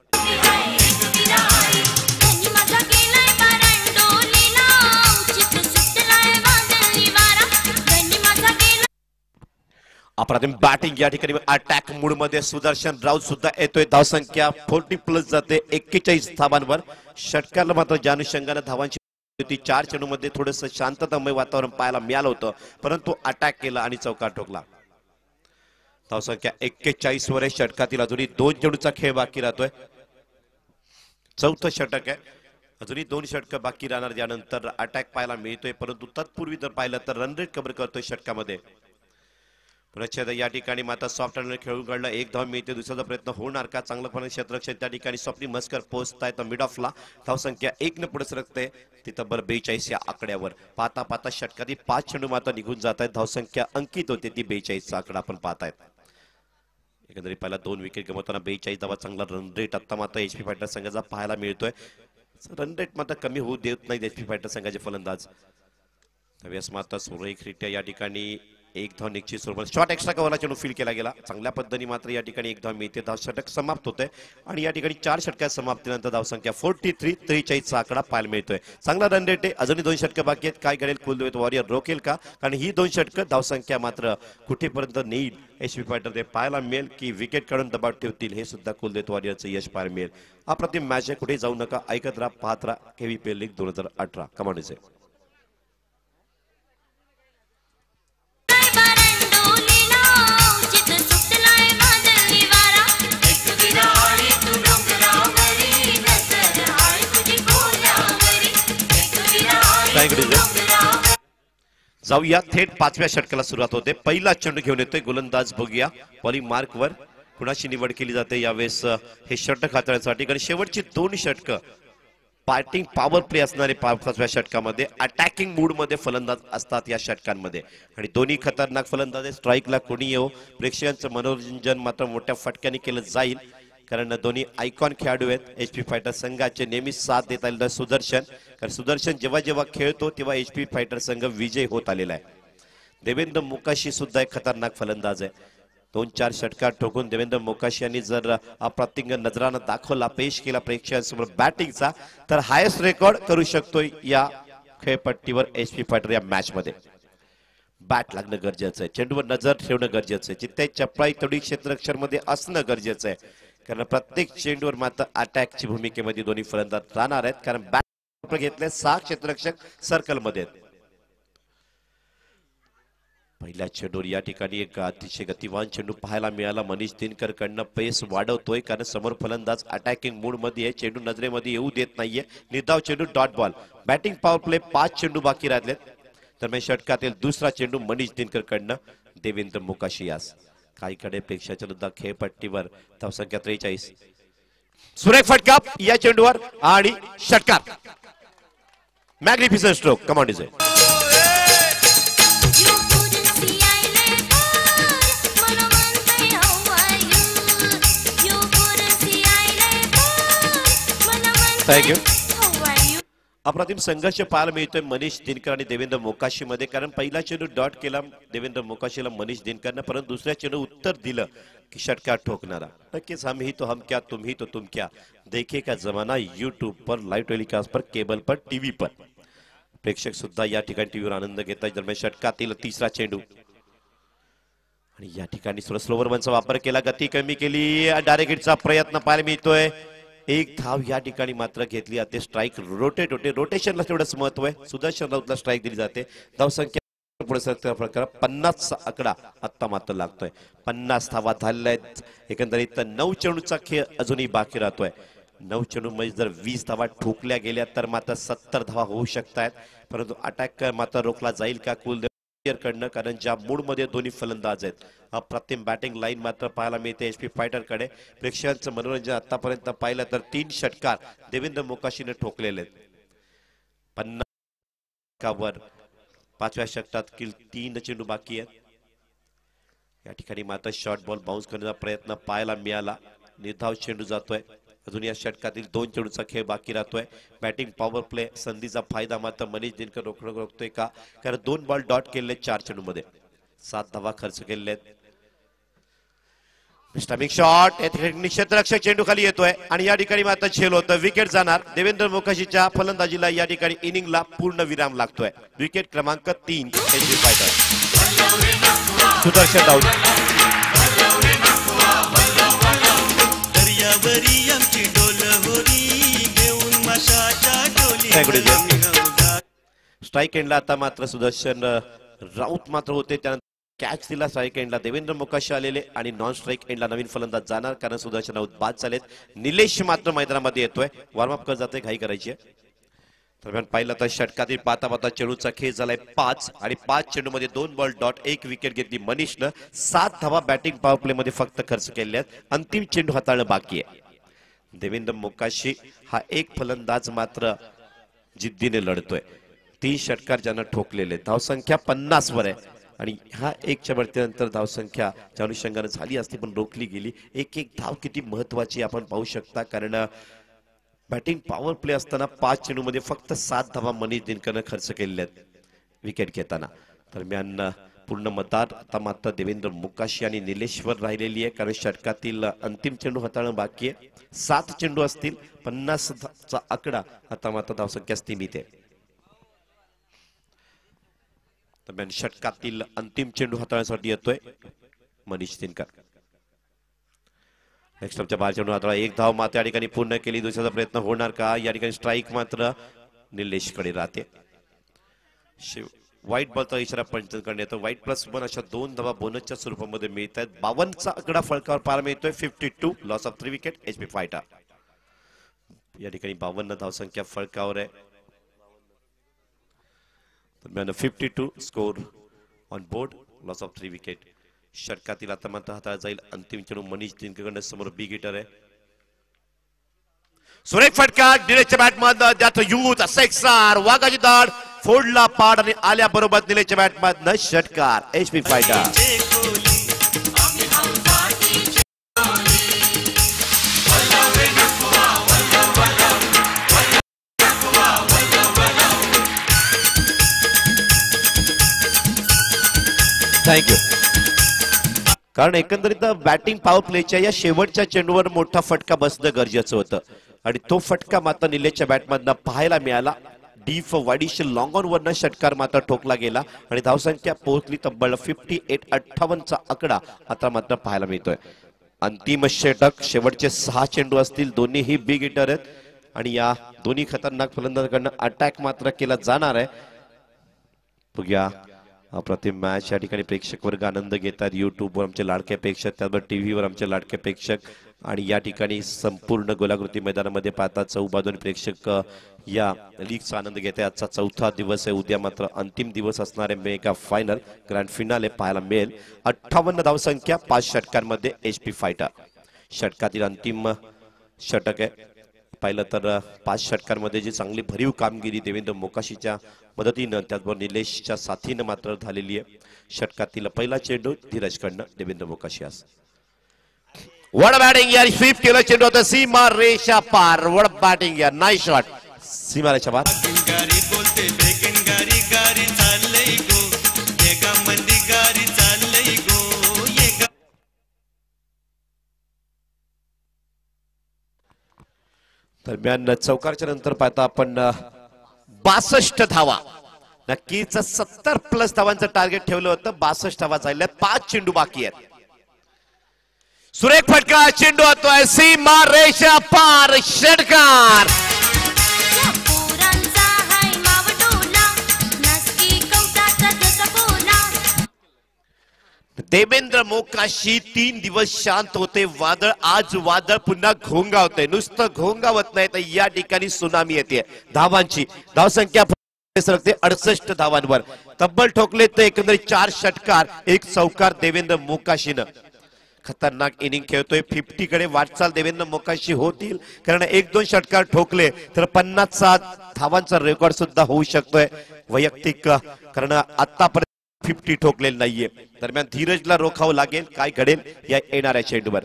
Speaker 1: अप्रतिम बॅटिंग या ठिकाणी. अटॅक मूड मध्ये सुदर्शन राऊत सुद्धा येतोय. धावसंख्या 40+ जाते 41 धावांवर. षटकाला मात्र ज्या अनुषंगाने धावांची होती 4 चेंडू मध्ये थोडस शांततामय वातावरण पाहायला मिळालं होतं परंतु अटॅक केला आणि चौकार ठोकला. धावसंख्या 41 वर आहे. षटकातील अजूनही 2 चेंडूचा खेळ बाकी राहतोय. 4थं षटक आहे. अजूनही 2 षटकं बाकी राहणार त्यानंतर अटॅक पाहायला मिळतोय परंतु तत्पूर्वी जर पाहिलं तर रन रेट कव्हर करतोय षटकामध्ये. पुनश्च या ठिकाणी मात्र सॉफ्ट हँडने खेळून काढलं, एक धाव मिळते. दुसऱ्याचा प्रयत्न होणार का? चांगलं क्षेत्ररक्षण त्या ठिकाणी स्वप्नी मस्कर पोहोचतायत मिड ऑफला. धावसंख्या 1 ने पुढे सरकते तिथं बरं 42 या आकड्यावर. पाहता पाहता षटकातील 5 चेंडू मात्र निघून जात आहेत. धावसंख्या अंकित होते ती 42चा आकडा आपण पाहतायत. एकंदरीत पहिला 2 विकेट गमावताना 42 धावा, चांगला रन रेट आता मात्र एचपी फायटर संघाचा पाहायला मिळतोय. रन रेट मात्र कमी होऊ देत नाही एचपी फायटर संघाचे फलंदाज. व्यास मात्र सुरेखरित्या या ठिकाणी एक धाव निश्चित स्वरूपात शॉट एक्स्ट्रा कव्हरला चेंडू फील केला गेला. चांगल्या पद्धतीने मात्र या ठिकाणी एक धाव मिळते. धाव षटक समाप्त होते आणि या ठिकाणी 4 षटकात समाप्तीनंतर धावसंख्या 43-43चा आकडा पाहायला मिळतोय. चांगला रन रेट आहे. अजूनही 2 षटकं बाकी आहेत. काय घडेल? कुलदेवत वॉरियर रोकेल का? कारण ही 2 षटकं धावसंख्या मात्र कुठेपर्यंत नेईल एचपी फायटर ते पाहायला मिळेल की विकेट काढून दबाव ठेवतील हे सुद्धा कुलदेवत वॉरियरचं यश पाहायला मिळेल. अप्रतिम मॅच आहे. कुठे जाऊ नका, ऐकत राहा, पाहत राहा. KVPL league 2018 commandos. जाऊया थेट 5व्या षटकाला सुरुवात होते. पहिला चेंडू घेऊन येतोय गोलंदाज बघूया बॉलिंग मार्कवर कुणाची निवड केली जाते यावेळेस हे षटक हाताळण्यासाठी. कारण शेवटची 2 षटकं बॅटिंग पॉवर प्ले असणारे 5व्या षटकामध्ये अटॅकिंग मूड मध्ये फलंदाज असतात या षटकांमध्ये आणि दोन्ही खतरनाक फलंदाज. स्ट्राईकला कोणी येऊ, प्रेक्षकांचं मनोरंजन मात्र मोठ्या फटक्याने केलं जाईल कारण दोन्ही आयकॉन खेळाडू आहेत एचपी फायटर संघाचे. नेहमी साथ देत आलेला सुदर्शन, कारण सुदर्शन जेव्हा जेव्हा खेळतो तेव्हा एचपी फायटर संघ विजय होत आलेला आहे. देवेंद्र मोकाशी सुद्धा एक खतरनाक फलंदाज आहे. 2-4 षटकार ठोकून देवेंद्र मोकाशी यांनी जर अप्रतिम नजरानं दाखवला, पेश केला प्रेक्षकांसमोर बॅटिंगचा, तर हायेस्ट रेकॉर्ड करू शकतोय या खेळपट्टीवर एचपी फायटर या मॅच मध्ये. बॅट लागणं गरजेचं आहे, चेंडूवर नजर ठेवणं गरजेचं आहे, जिथे चपळाई तेवढी क्षेत्ररक्षण मध्ये असणं गरजेचं आहे. कारण प्रत्येक चेंडूवर मात्र अटॅकची भूमिकेमध्ये दोन्ही फलंदाज राहणार आहेत. कारण बॅट घेतले 6 क्षेत्ररक्षक सर्कल मध्ये. पहिल्या चेंडूवर या ठिकाणी एक अतिशय गतिवान चेंडू पाहायला मिळाला. मनीष दिनकर कडनं पेस वाढवतोय कारण समोर फलंदाज अटॅकिंग मूड मध्ये आहे. चेंडू नजरेमध्ये येऊ देत नाहीये. निर्धाव चेंडू dot ball. Batting power play 5 चेंडू बाकी राहिलेत. दरम्यान षटकातील दुसरा चेंडू मनीष दिनकर कडनं देवेंद्र मोकाशी यास. काहीकडे प्रेक्षकाच्या सुद्धा खेळपट्टीवर धावसंख्या 43. सुरेख फटका या चेंडूवर आणि षटकार. Magnificent stroke. कमांडोज. थँक्यू. अप्रतिम संघर्ष पाहायला मिळतोय मनीष दिनकर आणि देवेंद्र मोकाशी मध्ये. कारण पहिला चेंडू डॉट केला देवेंद्र मोकाशीला मनीष दिनकरनं, परंतु दुसऱ्या चेंडू उत्तर दिलं की षटकार ठोकणारा. नक्कीच हम ही तो हम क्या, तुम ही तो तुम क्या देखे का जमाना यूट्यूब पर, लाइव टेलिकास्ट पर, केबल पर, टीव्ही पर. प्रेक्षक सुद्धा या ठिकाणी टीव्हीवर आनंद घेतात. दरम्यान षटकातील तिसरा चेंडू आणि या ठिकाणी थोडा स्लोवर मनचा वापर केला, गती कमी केली, डायरेक्ट हिटचा प्रयत्न पाहायला मिळतोय. एक धाव या ठिकाणी मात्र घेतली जाते. स्ट्राईक रोटेशनला तेवढंच महत्व आहे. सुदर्शन राऊतला स्ट्राईक दिली जाते. धावसंख्या पुढे सरकत्या प्रकार 50चा आकडा आता मात्र लागतोय. 50 धावा झालेल्या आहेत. एकंदरीत 9 चेंडूचा खेळ अजूनही बाकी राहतोय. 9 चेंडू मध्ये जर 20 धावा ठोकल्या गेल्या तर मात्र 70 धावा होऊ शकतात. परंतु अटॅक मात्र रोखला जाईल का कडनं? कारण ज्या मूड मध्ये दोन्ही फलंदाज आहेत. अप्रतिम बॅटिंग लाईन मात्र पाहायला मिळते एचपी फायटर कडे. प्रेक्षकांचं मनोरंजन आतापर्यंत पाहिलं तर 3 षटकार देवेंद्र मोकाशीने ठोकलेले आहेत. 50 5व्या षटकात 3 चेंडू बाकी आहेत. या ठिकाणी मात्र शॉर्ट बॉल बाउन्स करण्याचा प्रयत्न पाहायला मिळाला. निर्धाव चेंडू जातोय. अजून या षटकातील 2 चेंडूचा खेळ बाकी राहतोय. बॅटिंग पॉवर प्ले संधीचा फायदा मात्र मनीष दिनकर रोखतोय का? कारण 2 बॉल डॉट केले 4 चेंडू मध्ये. 7 धावा खर्च केलेले आहेत. Stamping shot. क्षेत्ररक्षक चेंडू खाली येतोय आणि या ठिकाणी मात्र झेल होतं. विकेट जाणार. देवेंद्र मोकाशीच्या फलंदाजीला या ठिकाणी इनिंगला पूर्ण विराम लागतोय. विकेट क्रमांक 3 HP fighter. Sudarshan Raut. Strike एंडला आता मात्र सुदर्शन राऊत मात्र होते. त्यानंतर कॅच दिला स्ट्राईक एंडला देवेंद्र मोकाशी आलेले आणि नॉन स्ट्राईक एंडला नवीन फलंदाज जाणार कारण सुदर्शन राऊत बाद झालेत. निलेश मात्र मैदानामध्ये येतोय. वॉर्मअप करत जाते, घाई करायची. दरम्यान पाहिलं तर षटकातील पाता चेंडूचा खेळ झालाय 5 आणि 5 चेंडूमध्ये 2 बॉल डॉट 1 विकेट घेतली मनीषनं. 7 धावा बॅटिंग पॉवर प्ले मध्ये फक्त खर्च केल्या आहेत. अंतिम चेंडू हाताळणं बाकी आहे. देवेंद्र मोकाशी हा एक फलंदाज मात्र जिद्दीने लढतोय. 3 षटकार ज्यानं ठोकलेले. धावसंख्या 50 वर आहे आणि ह्या एकच्या बढतीनंतर धावसंख्या ज्या अनुषंगाने झाली असती पण रोखली गेली. एक धाव किती महत्वाची आपण पाहू शकता, कारण बॅटिंग पॉवर प्ले असताना 5 चेंडूमध्ये फक्त 7 धावा मनीष दिनकरनं खर्च केलेल्या आहेत विकेट घेताना. दरम्यान पूर्ण मतदार आता मात्र देवेंद्र मोकाशी आणि निलेशवर राहिलेली आहे, कारण षटकातील अंतिम चेंडू हाताळणं बाकी आहे. 7 चेंडू असतील, 50चा आकडा आता मात्र धावसंख्या सीमित आहे. दरम्यान षटकातील अंतिम चेंडू हाताळण्यासाठी येतोय मनीष दिनकर. नेक्स्ट अपच्या बाहेर चेंडू हाताळा. एक धाव मात्र या ठिकाणी पूर्ण केली. दुसऱ्याचा प्रयत्न होणार का? या ठिकाणी स्ट्राईक मात्र निलेशकडे राहते. व्हाईट बॉलचा इशारा पंचांकडे येतो. व्हाईट +1 अशा 2 धावा बोनसच्या स्वरूपामध्ये मिळत आहेत. 52चा आकडा फलकावर पाहायला मिळतोय. 52 loss of 3 wicket HP fighter. या ठिकाणी 52 धावसंख्या फलकावर आहे. दरम्यान 52 score on board, loss of 3 wicket. षटकातील आता मात्र हाताळला जाईल अंतिम चेंडू मनीष दिनकरकडे. समोर बिग हिटर आहे. सुरेख फटका निलेशच्या बॅटमधनं, त्यात यूथ सेक्सार वाघाची दाड फोडला पाड आणि आल्याबरोबर निलेशच्या बॅटमधनं षटकार एचपी फायटर. थँक्यू. कारण एकंदरीत बॅटिंग पॉवर प्लेच्या या शेवटच्या चेंडूवर मोठा फटका बसणं गरजेचं होतं आणि तो फटका मात्र निलेशच्या बॅटमधनं पाहायला मिळाला. डीप वाडीशी लॉंग ऑन वरनं षटकार मात्र ठोकला गेला आणि धावसंख्या पोहोचली तब्बल 58. 58चा आकडा आता मात्र पाहायला मिळतोय. अंतिम षटक शेवटचे 6 चेंडू असतील. दोन्हीही बिग हिटर आहेत आणि या दोन्ही खतरनाक फलंदाजांकडून अटॅक मात्र केला जाणार आहे. बघूया अप्रतिम मॅच या ठिकाणी प्रेक्षक वर्ग आनंद घेतात. युट्यूबवर आमचे लाडके प्रेक्षक, त्याचबरोबर टीव्हीवर आमचे लाडके प्रेक्षक आणि या ठिकाणी संपूर्ण गोलाकृती मैदानामध्ये पाहतात चौबाजूने प्रेक्षक या लीगचा आनंद घेत आहे. आजचा 4था दिवस आहे. उद्या मात्र अंतिम दिवस असणारे मेगा फायनल ग्रँड फिनाले पाहायला मिळेल. 58 धावसंख्या 5 षटकांमध्ये एचपी फायटर. षटकातील अंतिम षटक आहे. पाहिलं तर 5 षटकांमध्ये जी चांगली भरीव कामगिरी देवेंद्र मोकाशीच्या मदतीनं त्याचबरोबर निलेशच्या साथीनं मात्र झालेली आहे. षटकातील पहिला चेंडू धीरजकडनं देवेंद्र मोकाशी. आज वड बॅटिंग यार, स्वीप केलं चेंडू होता सीमा रेषा पार. वड बॅटिंग यार, नाईस शॉट सीमा रेषा पार. दरम्यान चौकारच्या नंतर पाहता आपण 62 धावा, नक्कीच 70+ धावांचं टार्गेट ठेवलं होतं. 62 धावा झाल्या. 5 चेंडू बाकी आहेत. सुरेख फटका चेंडू होतोय सीमा रेषा पार. षटकार देवेंद्र मोकाशी 3 दिवस शांत होते वादळ. आज वादळ पुन्हा घोंगावतंय. नुसतं घोंगावत नाही तर या ठिकाणी सुनामी येते धावांची. धावसंख्या सरकते 68 धावांवर. तब्बल ठोकले तर एकंदरीत 4 षटकार 1 चौकार देवेंद्र मोकाशीनं. खतरनाक इनिंग खेळतोय. 50 कडे वाटचाल देवेंद्र मोकाशी होतील, कारण 1-2 षटकार ठोकले तर 50चा धावांचा रेकॉर्ड सुद्धा होऊ शकतोय वैयक्तिक, कारण आतापर्यंत 50 ठोकलेलं नाहीये. दरम्यान धीरजला रोखावं लागेल. काय घडेल या येणाऱ्या चेंडूवर.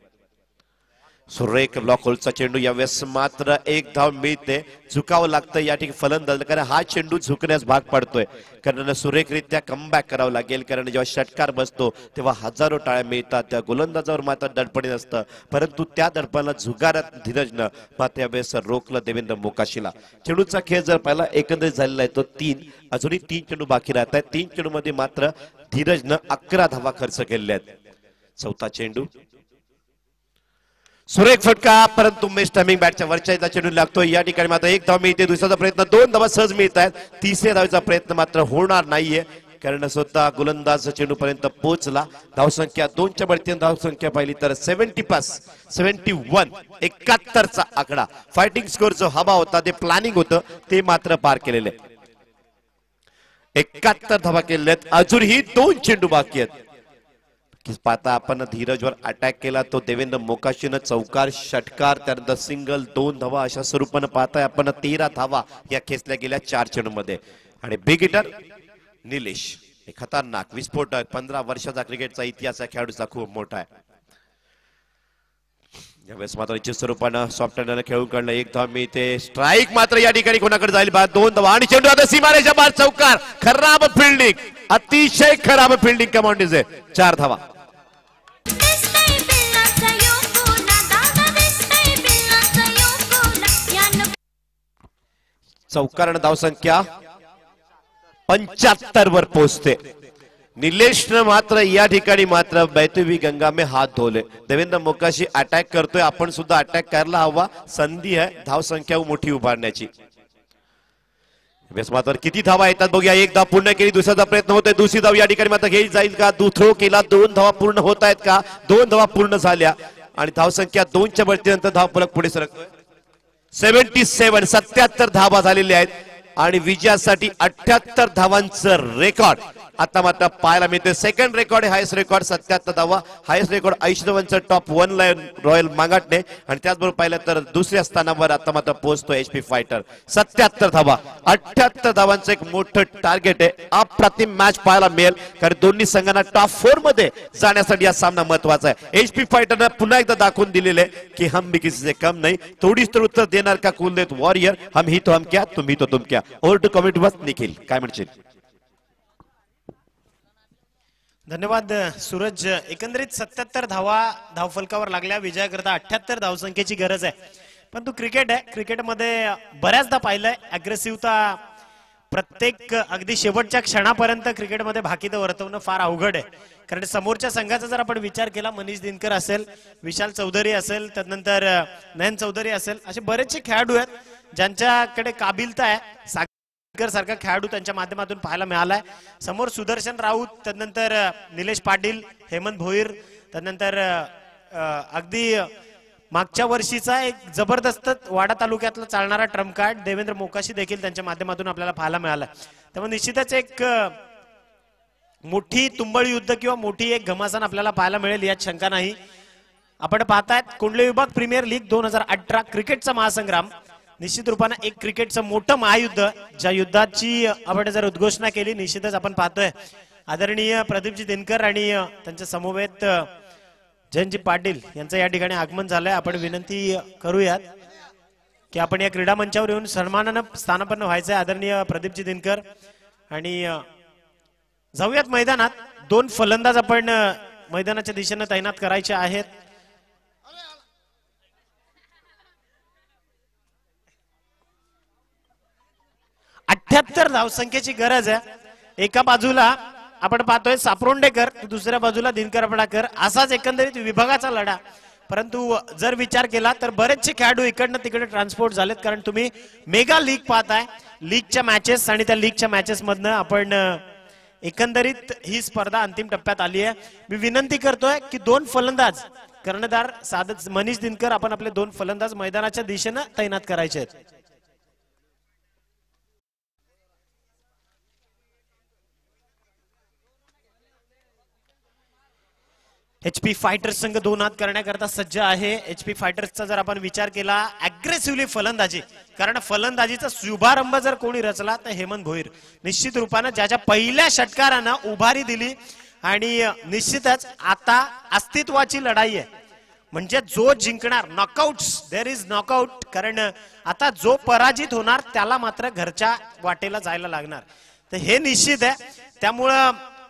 Speaker 1: सुरेख ब्लॉक होलचा चेंडू. यावेळेस मात्र 1 धाव मिळते. झुकावं लागतं या ठिकाणी फलंदाज, कारण हा चेंडू झुकण्यास भाग पडतोय. कारण सुरेखरित्या कमबॅक करावं लागेल, कारण जेव्हा षटकार बसतो तेव्हा हजारो टाळ्या मिळतात. त्या गोलंदाजावर मात्र दडपण असतं, परंतु त्या दडपणाला झुगारत धीरजनं मात्र यावेळेस रोखलं देवेंद्र मोकाशीला. चेंडूचा खेळ जर पाहिला एकंदरीत झालेला आहे तो 3. अजूनही 3 चेंडू बाकी राहत आहेत. 3 चेंडू मध्ये मात्र धीरजनं 11 धावा खर्च केलेल्या आहेत. 4था चेंडू. सुरेख फटका, परंतु मिस टायमिंग बॅटच्या वरच्या चेंडू लागतोय. या ठिकाणी मात्र 1 धाव मिळते. दुसऱ्याचा प्रयत्न 2 धावा सहज मिळत आहेत. 3ऱ्या धावेचा प्रयत्न मात्र होणार नाहीये. कारण स्वतः गोलंदाज चेंडूपर्यंत पोहोचला. धावसंख्या 2च्या बढतीने धावसंख्या पाहिली तर 71 71चा आकडा. फायटिंग स्कोर जो हवा होता ते प्लॅनिंग होतं ते मात्र पार केलेले. 71 धावा केलेत. अजूनही 2 चेंडू बाकी आहेत. पाहता आपण धीरजवर अटॅक केला तो देवेंद्र मोकाशीनं चौकार षटकार त्यानंतर सिंगल 2 धावा अशा स्वरूपानं पाहताय आपण 13 धावा या खेचल्या गेल्या 4 चेंडूमध्ये. आणि बिग हिटर निलेश एक खतरनाक विस्फोटक 15 वर्षाचा क्रिकेटचा इतिहास या खेळाडूचा खूप मोठा आहे. यावेळेस मात्र निश्चित स्वरूपानं सॉफ्ट हँडने खेळून काढलं. 1 धाव मिळते. स्ट्राईक मात्र या ठिकाणी कोणाकडे जाईल बा. 2 धावा आणि चेंडू आता सीमारेषा बाहेर चौकार. खराब फिल्डिंग अतिशय खराब फिल्डिंग कमांडीचे. 4 धावा. चौकार धावसंख्या 75 वर पोहोचते. निलेशनं मात्र या ठिकाणी मात्र बैतूबी गंगा में हात धोले. देवेंद्र मोकाशी अटॅक करतोय. आपण सुद्धा अटॅक करायला हवा. संधी आहे धावसंख्या मोठी उभारण्याची. मात्र किती धावा येतात बघूया. 1 धाव पूर्ण केली. दुसऱ्याचा प्रयत्न होतोय. दुसरी धाव या ठिकाणी मात्र घेईल जाईल का. थ्रो केला. 2 धावा पूर्ण होत आहेत का. 2 धावा पूर्ण झाल्या आणि धावसंख्या 2च्या बढतीनंतर धाव फलक पुढे सरकतोय. 77 धावा झालेल्या आहेत आणि विजयासाठी 78 धावांचं रेकॉर्ड आता मात्र पाहायला मिळते. सेकंड रेकॉर्ड हायस्ट रेकॉर्ड 77 धावा. हायस्ट रेकॉर्ड 80 धावांचं टॉप 1 ला रॉयल मांगाटने आणि त्याचबरोबर पाहिलं तर दुसऱ्या स्थानावर आता मात्र पोहोचतो एचपी फायटर. 77 धावा 78 धावांचं एक मोठं टार्गेट आहे. अप्रतिम मॅच पाहायला मिळेल कारण दोन्ही संघांना टॉप 4 मध्ये जाण्यासाठी हा सामना महत्वाचा आहे. एचपी फायटरने पुन्हा एकदा दाखवून दिलेले की हम भी किसी से कम नहीं. थोडीच तर उत्तर देणार का कुलदीप वॉरियर. हम ही तो हम क्या तुम ही तो तुम क्या. ओव्हर टू कमेंट बस निखिल काय म्हणशील.
Speaker 2: धन्यवाद सूरज. एकंदरीत 77 धावा धावफलकावर लागल्या. विजयाकरता 78 धावसंख्येची गरज आहे. पण तू क्रिकेट आहे. क्रिकेटमध्ये बऱ्याचदा पाहिलंय अग्रेसिव्हता प्रत्येक अगदी शेवटच्या क्षणापर्यंत क्रिकेटमध्ये भाकीतं वर्तवणं फार अवघड आहे. कारण समोरच्या संघाचा जर आपण विचार केला मनीष दिनकर असेल, विशाल चौधरी असेल, त्यानंतर नयन चौधरी असेल, असे बरेचसे खेळाडू आहेत ज्यांच्याकडे काबिलता आहे. सारखा खेळाडू त्यांच्या माध्यमातून पाहायला मिळालाय. समोर सुदर्शन राऊत, त्यानंतर निलेश पाटील, हेमंत भोईर, त्यानंतर अगदी मागच्या वर्षीचा एक जबरदस्त वाडा तालुक्यातला चालणारा ट्रम्प कार्ड देवेंद्र मोकाशी देखील त्यांच्या माध्यमातून आपल्याला पाहायला मिळाला. त्यामुळे निश्चितच एक मोठी तुंबळ युद्ध किंवा मोठी एक घमासान आपल्याला पाहायला मिळेल यात शंका नाही. आपण पाहतायत कुंडली विभाग प्रीमियर लीग 2018 क्रिकेटचा महासंग्राम. निश्चित रूपाने एक क्रिकेटचं मोठं महायुद्ध ज्या युद्धाची आपण जर उद्घोषणा केली निश्चितच आपण पाहतोय आदरणीय प्रदीपजी दिनकर आणि त्यांच्या समवेत जयंतजी पाटील यांचं या ठिकाणी आगमन झालंय. आपण विनंती करूयात की आपण या क्रीडा मंचावर येऊन सन्मानानं स्थानापन्न व्हायचंय आदरणीय प्रदीपजी दिनकर. आणि जाऊयात मैदानात. 2 फलंदाज आपण मैदानाच्या दिशेने तैनात करायचे आहेत. अठ्ठ्याहत्तर धावसंख्येची गरज आहे. एका बाजूला आपण पाहतोय सापरोंडेकर, दुसऱ्या बाजूला दिनकर अपडाकर, असाच एकंदरीत विभागाचा लढा. परंतु जर विचार केला तर बरेचसे खेळाडू इकडनं तिकडे ट्रान्सपोर्ट झालेत. कारण तुम्ही मेगा लीग पाहताय, लीगच्या मॅचेस आणि त्या लीगच्या मॅचेस मधनं आपण एकंदरीत ही स्पर्धा अंतिम टप्प्यात आली आहे. मी विनंती करतोय की 2 फलंदाज कर्णधार सादत मनीष दिनकर आपण आपले 2 फलंदाज मैदानाच्या दिशेनं तैनात करायचे आहेत. एचपी फायटर्स संघ 2 हात करण्याकरता सज्ज आहे. एचपी फायटर्सचा जर आपण विचार केला अग्रेसिव्हली फलंदाजी, कारण फलंदाजीचा शुभारंभ जर कोणी रचला तर हेमंत भोईर. निश्चित रूपानं ज्याच्या पहिल्या षटकारानं उभारी दिली आणि निश्चितच आता अस्तित्वाची लढाई आहे. म्हणजे जो जिंकणार नॉकआउट्स, देयर इज नॉकआउट. कारण आता जो पराजित होणार त्याला मात्र घरच्या वाटेला जायला लागणार. तर हे निश्चित आहे. त्यामुळं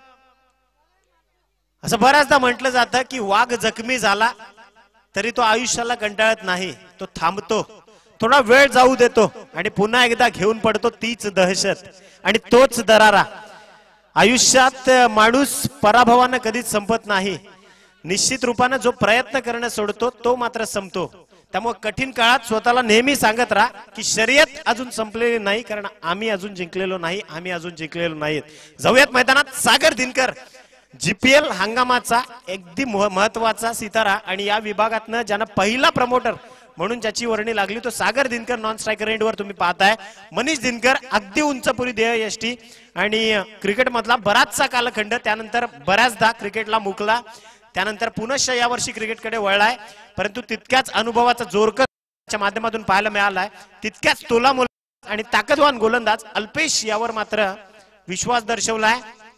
Speaker 2: असं बऱ्याचदा म्हटलं जातं की वाघ जखमी झाला तरी तो आयुष्याला कंटाळत नाही, तो थांबतो, थोडा वेळ जाऊ देतो आणि पुन्हा एकदा घेऊन पडतो. तीच दहशत आणि तोच दरारा. आयुष्यात माणूस पराभवानं कधीच संपत नाही. निश्चित रूपानं जो प्रयत्न करणं सोडतो तो मात्र संपतो. त्यामुळे कठीण काळात स्वतःला नेहमी सांगत राहा की शर्यत अजून संपलेली नाही, कारण आम्ही अजून जिंकलेलो नाही, आम्ही अजून जिंकलेलो नाहीत. जाऊयात मैदानात. सागर दिनकर जीपीएल हंगामाचा अगदी महत्वाचा सितारा आणि या विभागातनं ज्यानं पहिला प्रमोटर म्हणून ज्याची वर्णी लागली तो सागर दिनकर नॉन स्ट्रायकर एंडवर तुम्ही पाहताय. मनीष दिनकर अगदी उंचपुरी देह यष्टी आणि क्रिकेट मधला बराचसा कालखंड, त्यानंतर बऱ्याचदा क्रिकेटला मुकला, त्यानंतर पुनश्च यावर्षी क्रिकेटकडे वळलाय, परंतु तितक्याच अनुभवाचा जोरकर माध्यमातून पाहायला मिळालाय. तितक्याच तोलामोल आणि ताकदवान गोलंदाज अल्पेश यावर मात्र विश्वास दर्शवलाय.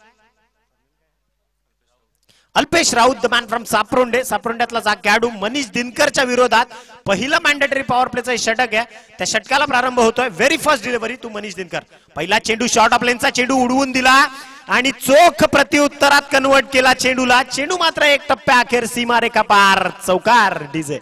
Speaker 2: Alpesh Raut the man from Saparonde, सापरोंड्यातला जा खेळाडू मनीष दिनकरच्या विरोधात पहिला मॅन्डेटरी पॉवर प्लेचा षटक आहे. त्या षटकाला प्रारंभ होतोय. Very first delivery to Manish Dinkar. पहिला चेंडू शॉर्ट ऑफ लेनचा चेंडू उडवून दिला आणि चोख प्रत्युत्तरात कन्वर्ट केला चेंडूला. चेंडू मात्र एक टप्प्या अखेर सीमारेखा पार. चौकार डीजे.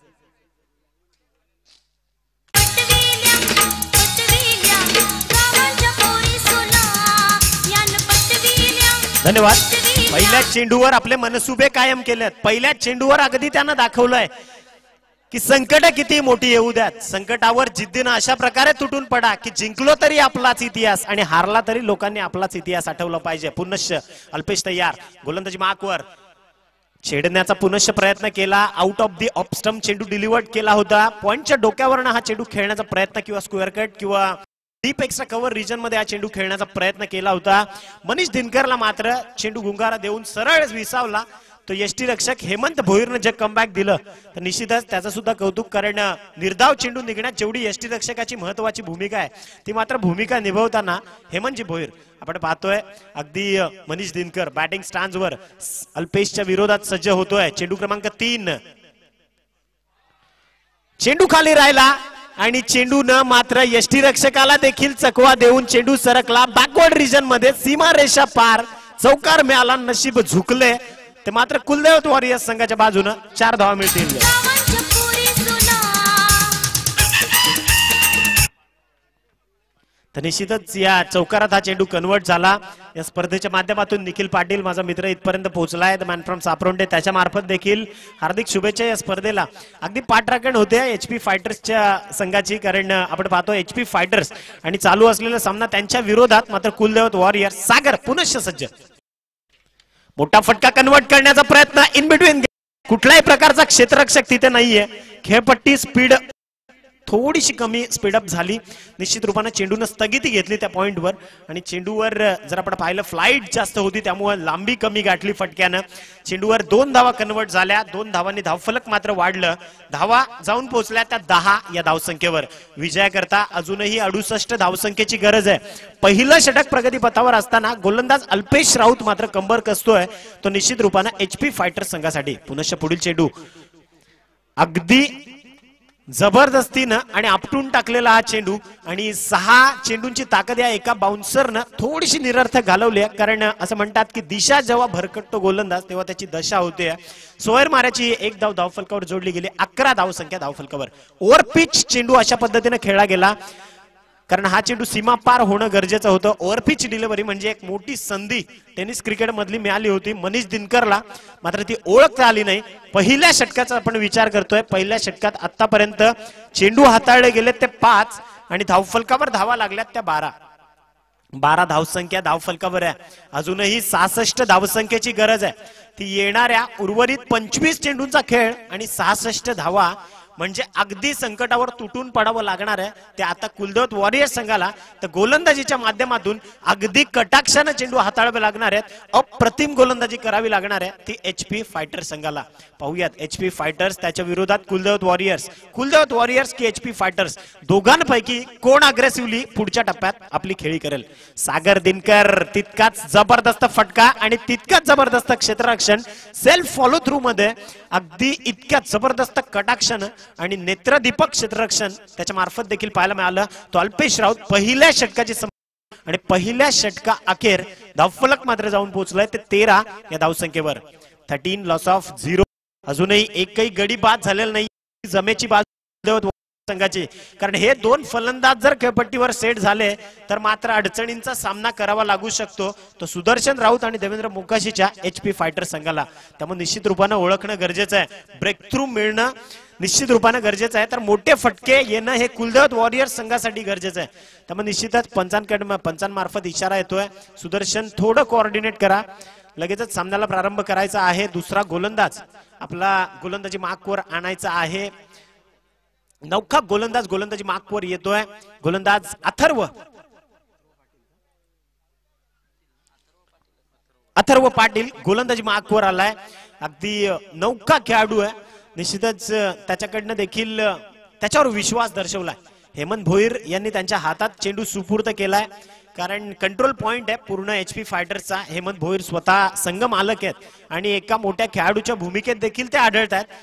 Speaker 2: धन्यवाद. पहिल्या चेंडूवर आपले मनसुबे कायम केलेत. पहिल्या चेंडूवर अगदी त्यानं दाखवलंय की संकट किती मोठी येऊ द्यात, संकटावर जिद्दीनं अशा प्रकारे तुटून पडा की जिंकलो तरी आपलाच इतिहास आणि हारला तरी लोकांनी आपलाच इतिहास आठवला पाहिजे. पुनश्च अल्पेश तयार. गोलंदाजी मार्कवर छेडण्याचा पुनश्च प्रयत्न केला. Out off the off stump चेंडू डिलिव्हर्ड केला होता. पॉइंटच्या डोक्यावरनं हा चेंडू खेळण्याचा प्रयत्न किंवा स्क्वेअर कट किंवा डीप एक्स्ट्रा कव्हर रिजन मध्ये हा चेंडू खेळण्याचा प्रयत्न केला होता. मनीष दिनकरला मात्र चेंडू गुंगारा देऊन सरळ विसावला. तो यष्टीरक्षक हेमंत भोईरनं जे कमबॅक दिलं तर निश्चितच त्याचं सुद्धा कौतुक, कारण निर्धाव चेंडू निघण्यात जेवढी यष्टीरक्षकाची महत्वाची भूमिका आहे ती मात्र भूमिका निभावताना हेमंतजी भोईर आपण पाहतोय. अगदी मनीष दिनकर बॅटिंग स्टॅन्डवर अल्पेशच्या विरोधात सज्ज होतोय. चेंडू क्रमांक 3. चेंडू खाली राहिला आणि चेंडूनं मात्र यष्टीरक्षकाला देखील चकवा देऊन चेंडू सरकला बॅकवर्ड रिजन मध्ये. सीमारेषा पार. चौकार मिळाला. नशीब झुकले ते मात्र कुलदेवत वॉरियर्स संघाच्या बाजूनं 4 धावा मिळतील. तर निश्चितच या चौकारात हा चेंडू कन्वर्ट झाला. या स्पर्धेच्या माध्यमातून निखिल पाटील माझा मित्र इथपर्यंत पोहोचलाय. द मॅन फ्रॉम सापरोंडे, त्याच्या मार्फत देखील हार्दिक शुभेच्छा. या स्पर्धेला अगदी पाठराखण होते एचपी फायटर्सच्या संघाची, कारण आपण पाहतो एचपी फायटर्स आणि चालू असलेला सामना त्यांच्या विरोधात मात्र कुलदेवत वॉरियर्स. सागर पुनश्च सज्ज. मोठा फटका कन्वर्ट करण्याचा प्रयत्न इन बिटवीन. कुठल्याही प्रकारचा क्षेत्ररक्षक तिथे नाहीये. खेळपट्टी स्पीड थोडीशी कमी स्पीडअप झाली. निश्चित रूपाने चेंडूनं स्थगिती घेतली त्या पॉइंटवर आणि चेंडूवर जर आपण पाहिलं फ्लाईट जास्त होती त्यामुळे लांबी कमी गाठली फटक्यानं. चेंडूवर 2 धावा कन्वर्ट झाल्या. 2 धावांनी धावफलक मात्र वाढलं. धावा जाऊन पोहोचल्या त्या 10 या धावसंख्येवर. विजयाकरता अजूनही 68 धावसंख्येची गरज आहे. पहिलं षटक प्रगतीपथावर असताना गोलंदाज अल्पेश राऊत मात्र कंबर कसतोय. तो निश्चित रूपाने एचपी फायटर्स संघासाठी. पुनश्च पुढील चेंडू अगदी जबरदस्तीनं आणि आपटून टाकलेला हा चेंडू आणि 6 चेंडूंची ताकद या एका बाउन्सरनं थोडीशी निरर्थक घालवली, कारण असं म्हणतात की दिशा जेव्हा भरकटतो गोलंदाज तेव्हा त्याची दशा होते. सोयर माऱ्याची 1 धाव धावफलकावर जोडली गेली. 11 धावसंख्या धावफलकावर. ओव्हर पिच चेंडू अशा पद्धतीने खेळला गेला, कारण हा चेंडू सीमा पार होणं गरजेचं होतं. ओव्हरपिच डिलिव्हरी म्हणजे एक मोठी संधी टेनिस क्रिकेट मधली मिळाली होती मनीष दिनकरला, मात्र ती ओळखता आली नाही. पहिल्या षटकाचा आपण विचार करतोय. पहिल्या षटकात आतापर्यंत चेंडू हाताळले गेले ते 5 आणि धावफलकावर धावा लागल्यात त्या 12 धावसंख्या धावफलकावर आहे. अजूनही 66 धावसंख्येची गरज आहे. ती येणाऱ्या उर्वरित 25 चेंडूंचा खेळ आणि 66 धावा म्हणजे अगदी संकटावर तुटून पडावं लागणार आहे. ते आता कुलदेवत वॉरियर्स संघाला तर गोलंदाजीच्या माध्यमातून अगदी कटाक्षाने चेंडू हाताळावे लागणार आहेत. अप्रतिम गोलंदाजी करावी लागणार आहे ती एचपी फायटर्स संघाला. पाहूयात एचपी फायटर्स त्याच्या विरोधात कुलदेवत वॉरियर्स. कुलदेवत वॉरियर्स की एचपी फायटर्स दोघांपैकी कोण अग्रेसिव्हली पुढच्या टप्प्यात आपली खेळी करेल. सागर दिनकर तितकाच जबरदस्त फटका आणि तितकाच जबरदस्त क्षेत्ररक्षण. सेल्फ फॉलो थ्रू मध्ये अगदी इतक्या जबरदस्त कटाक्षानं आणि नेत्रदीपक क्षेत्ररक्षण त्याच्या मार्फत देखील पाहायला मिळालं. तो अल्पेश राऊत पहिल्या षटकाची आणि पहिल्या षटका अखेर धावफलक मात्र जाऊन पोहोचलाय ते 13 या धावसंख्येवर. 13 लॉस ऑफ 0. अजूनही एकही गडी बाद झालेला नाही जमेची बाजू संघाची, कारण हे 2 फलंदाज जर खेळपट्टीवर सेट झाले तर मात्र अडचणींचा सामना करावा लागू शकतो. तो सुदर्शन राऊत आणि देवेंद्र मोकाशीच्या एचपी फायटर संघाला. त्यामुळे निश्चित रूपाने ओळखणं गरजेचं आहे. ब्रेक थ्रू मिळणं निश्चित रूपानं गरजेचं आहे. तर मोठे फटके येणं हे कुलदैवत वॉरियर्स संघासाठी गरजेचं आहे. त्यामुळे निश्चितच पंचांमार्फत इशारा येतोय, सुदर्शन थोडं कोऑर्डिनेट करा. लगेचच सामन्याला प्रारंभ करायचा आहे. दुसरा गोलंदाज आपला गोलंदाजी मार्कवर आणायचा आहे. नौका गोलंदाजी मार्कवर येतोय. गोलंदाज अथर्व पाटील गोलंदाजी मार्कवर आलाय. अगदी नौका खेळाडू आहे. निश्चितच त्याच्याकडनं देखील त्याच्यावर विश्वास दर्शवलाय. हेमंत भोईर यांनी त्यांच्या हातात चेंडू सुपूर्द केलाय, कारण कंट्रोल पॉइंट आहे पूर्ण HP फायटर्सचा. हेमंत भोईर स्वतः संघ मालक आहेत आणि एका मोठ्या खेळाडूच्या भूमिकेत देखील ते आढळत आहेत.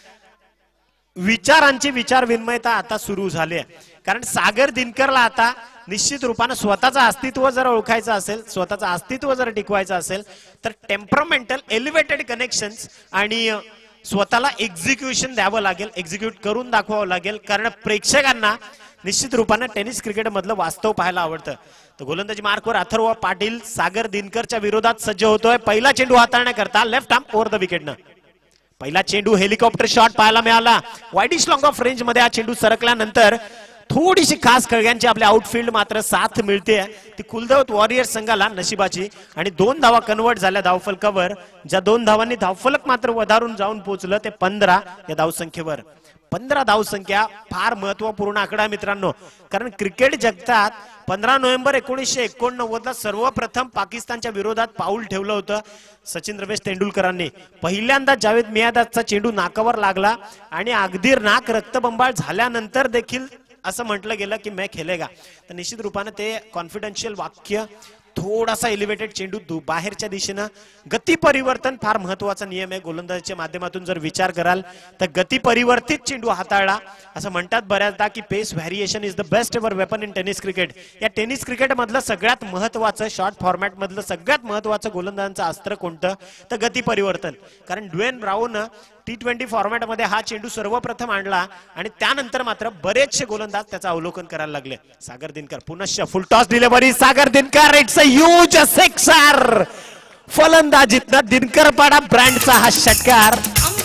Speaker 2: विचारांची विचार विनिमयता आता सुरू झाली आहे, कारण सागर दिनकरला आता निश्चित रूपानं स्वतःचं अस्तित्व जर ओळखायचं असेल, स्वतःचं अस्तित्व जर टिकवायचं असेल, तर टेम्परामेंटल एलिव्हेटेड कनेक्शन्स आणि स्वतःला एक्झिक्युशन द्यावं लागेल, एक्झिक्यूट करून दाखवावं लागेल. कारण प्रेक्षकांना निश्चित रूपानं टेनिस क्रिकेट मधलं वास्तव पाहायला आवडतं. तर गोलंदाजी मार्कवर अथर्व पाटील सागर दिनकरच्या विरोधात सज्ज होतोय. पहिला चेंडू हाताळण्याकरता लेफ्ट आर्म ओव्हर द विकेटनं पहिला चेंडू हेलिकॉप्टर शॉट पाहायला मिळाला. वाईडिश लॉंग ऑफ रेंज मध्ये हा चेंडू सरकल्यानंतर थोडीशी खास खळग्यांची आपल्या आउटफील्ड मात्र साथ मिळते. ती कुलदैवत वॉरियर्स संघाला नशिबाची. आणि 2 धावा कन्वर्ट झाल्या धावफलकावर. ज्या 2 धावांनी धावफलक मात्र वधारून जाऊन पोहोचलं ते 15 या धावसंख्येवर. 15 धावसंख्या फार महत्वपूर्ण आकडा मित्रांनो, कारण क्रिकेट जगतात 15 नोव्हेंबर 1989 ला सर्वप्रथम पाकिस्तानच्या विरोधात पाऊल ठेवलं होतं सचिन रमेश तेंडुलकरांनी. पहिल्यांदा जावेद मियादादचा चेंडू नाकावर लागला आणि अगदी नाक रक्तबंबाळ झाल्यानंतर देखील असं म्हटलं गेलं की मैं खेलेगा. तर निश्चित रूपानं ते कॉन्फिडन्शियल वाक्य, थोडासा एलिव्हेटेड चेंडू बाहेरच्या दिशेनं, गती परिवर्तन फार महत्वाचा नियम आहे. गोलंदाजीच्या माध्यमातून जर विचार कराल तर गती परिवर्तित चेंडू हाताळला. असं म्हणतात बऱ्याचदा की pace variation is the best ever weapon in tennis cricket. या टेनिस क्रिकेट मधलं सगळ्यात महत्वाचं, शॉर्ट फॉर्मॅट मधलं सगळ्यात महत्वाचं गोलंदाजांचं अस्त्र कोणतं, तर गती परिवर्तन. कारण ड्वेन ब्राउन T20 फॉर्मॅट मध्ये हा चेंडू सर्वप्रथम आणला आणि त्यानंतर मात्र बरेचसे गोलंदाज त्याचं अवलोकन करायला लागले. सागर दिनकर पुनश्च full toss delivery. Sagar Dinkar, it's a huge sixer. फलंदाजीतनं दिनकर पाडा ब्रँडचा हा षटकार.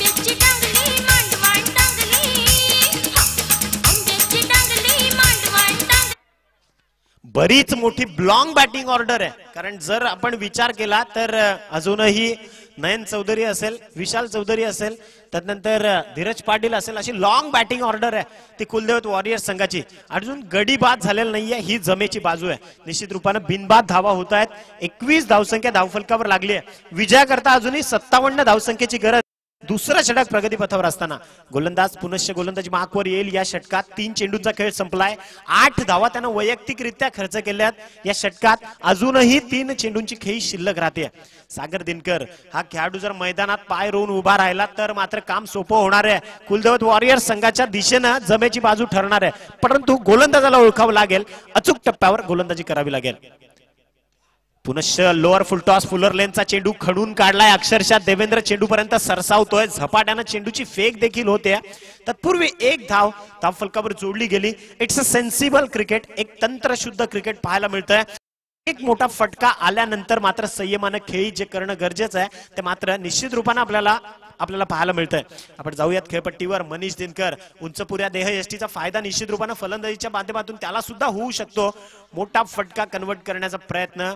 Speaker 2: बरीच मोठी लॉंग बॅटिंग ऑर्डर आहे, कारण जर आपण विचार केला तर अजूनही नयन चौधरी असेल, विशाल चौधरी असेल, त्यानंतर धीरज पाटील असेल, अशी लॉंग बॅटिंग ऑर्डर आहे ती कुलदैवत वॉरियर्स संघाची. अजून गडी बाद झालेला नाहीये, ही जमेची बाजू आहे. निश्चित रूपानं बिनबाद धावा होत आहेत. 21 धावसंख्या धावफलकावर लागली आहे. विजयाकरता अजूनही 57 धावसंख्येची गरज. दुसरा षटक प्रगतीपथावर असताना गोलंदाज पुनश्च गोलंदाजी मार्कवर येईल. या षटकात 3 चेंडूंचा खेळ संपलाय. 8 धावा त्यानं वैयक्तिकरित्या खर्च केल्यात. या षटकात अजूनही 3 चेंडूंची खेळी शिल्लक राहते. सागर दिनकर हा खेळाडू जर मैदानात पाय रोवून उभा राहिला तर मात्र काम सोपं होणार आहे. कुलदैवत वॉरियर्स संघाच्या दिशेनं जमेची बाजू ठरणार आहे, परंतु गोलंदाजाला ओळखावं लागेल, अचूक टप्प्यावर गोलंदाजी करावी लागेल. पुनश्च लोअर फुलटॉस फुलर लेनचा चेंडू खडून काढलाय. अक्षरशः देवेंद्र चेंडू पर्यंत सरसावतोय. झपाट्यानं चेंडूची फेक देखील होते. तत्पूर्वी एक धाव धावफलकावर जोडली गेली. इट्स अ सेन्सिबल क्रिकेट, एक तंत्रशुद्ध क्रिकेट पाहायला मिळतंय. एक मोठा फटका आल्यानंतर मात्र संयमानं खेळी जे करणं गरजेचं आहे ते मात्र निश्चित रूपानं आपल्याला पाहायला मिळतंय. आपण जाऊयात खेळपट्टीवर. मनीष दिनकर उंचपुऱ्या देहयष्टीचा फायदा निश्चित रूपानं फलंदाजीच्या माध्यमातून त्याला सुद्धा होऊ शकतो. मोठा फटका कन्वर्ट करण्याचा प्रयत्न.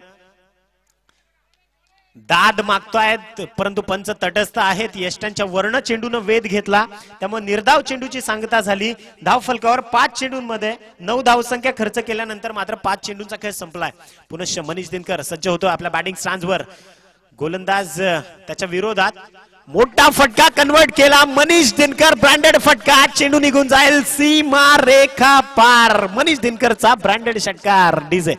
Speaker 2: दाद मागतोयत परंतु पंच तटस्थ आहेत. यष्टांच्या वर्ण चेंडूनं वेध घेतला, त्यामुळे निर्धाव चेंडूची सांगता झाली. धाव फलकावर 5 चेंडूंमध्ये 9 धावसंख्या खर्च केल्यानंतर मात्र 5 चेंडूंचा खेळ संपलाय. पुनश्च मनीष दिनकर सज्ज होतो आपल्या बॅटिंग स्टँडवर. गोलंदाज त्याच्या विरोधात. मोठा फटका कन्वर्ट केला. मनीष दिनकर ब्रँडेड फटका. चेंडू निघून जाईल सीमा रेखा पार. मनीष दिनकरचा ब्रँडेड षटकार. डीजे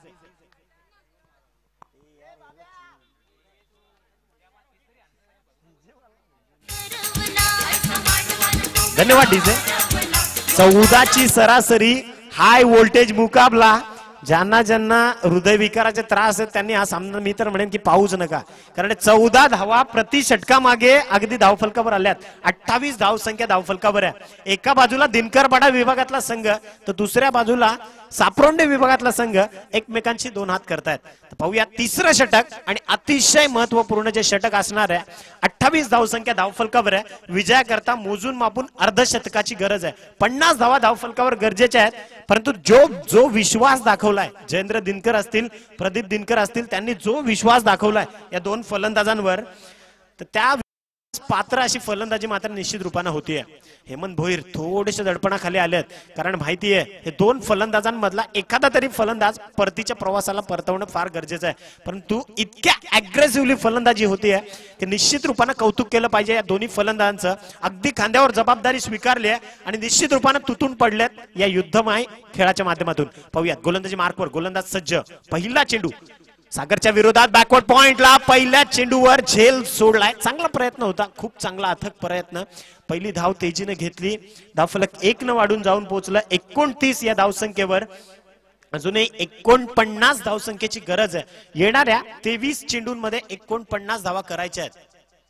Speaker 2: धन्यवाद डीजे. 14ची सरासरी. हाय व्होल्टेज मुकाबला. ज्यांना ज्यांना हृदयविकाराचे त्रास आहेत त्यांनी हा सामना मी तर म्हणेन की पाहूच नका, कारण 14 धावा प्रति षटकामागे अगदी धावफलकावर आल्यात. 28 धावसंख्या धावफलकावर आहे. एका बाजूला दिनकरपाडा विभागातला संघ तर दुसऱ्या बाजूला सापरोंडे विभागातला संघ एकमेकांशी 2 हात करतायत. पाहूया तिसरं षटक आणि अतिशय महत्वपूर्ण जे षटक असणार आहे. 28 धावसंख्या धावफलकावर आहे. विजयाकरता मोजून मापून अर्धशतकाची गरज आहे. 50 धावा धावफलकावर गरजेच्या आहेत. परंतु जो विश्वास दाखवलाय, जयेंद्र दिनकर असतील, प्रदीप दिनकर असतील, त्यांनी जो विश्वास दाखवलाय या दोन फलंदाजांवर, तर त्या पात्र अशी फलंदाजी मात्र निश्चित रूपाने होतीये. हेमंत भोईर थोडेसे दडपणाखाली आलेत, कारण माहितीये हे दोन फलंदाजांमधला एखादा तरी फलंदाज परतीच्या प्रवासाला परतवणं फार गरजेचं आहे. परंतु इतक्या अग्रेसिव्हली फलंदाजी होतीये की निश्चित रूपाने कौतुक केलं पाहिजे या दोन्ही फलंदाजांचं. अगदी खांद्यावर जबाबदारी स्वीकारली आहे आणि निश्चित रूपाने तुटून पडलेत या युद्धमय खेळाच्या माध्यमातून. पाहूयात गोलंदाजी मार्कवर गोलंदाज सज्ज. पहिला चेंडू सागरच्या विरोधात बॅकवर्ड पॉइंटला, पहिल्या चेंडूवर झेल सोडलाय. चांगला प्रयत्न होता, खूप चांगला अथक प्रयत्न. पहिली धाव तेजीने घेतली. धावफलक 1 न वाढून जाऊन पोहोचलं 29 या धावसंख्येवर. अजूनही 49 धावसंख्येची गरज आहे. येणाऱ्या 23 चेंडूंमध्ये 49 धावा करायच्या आहेत.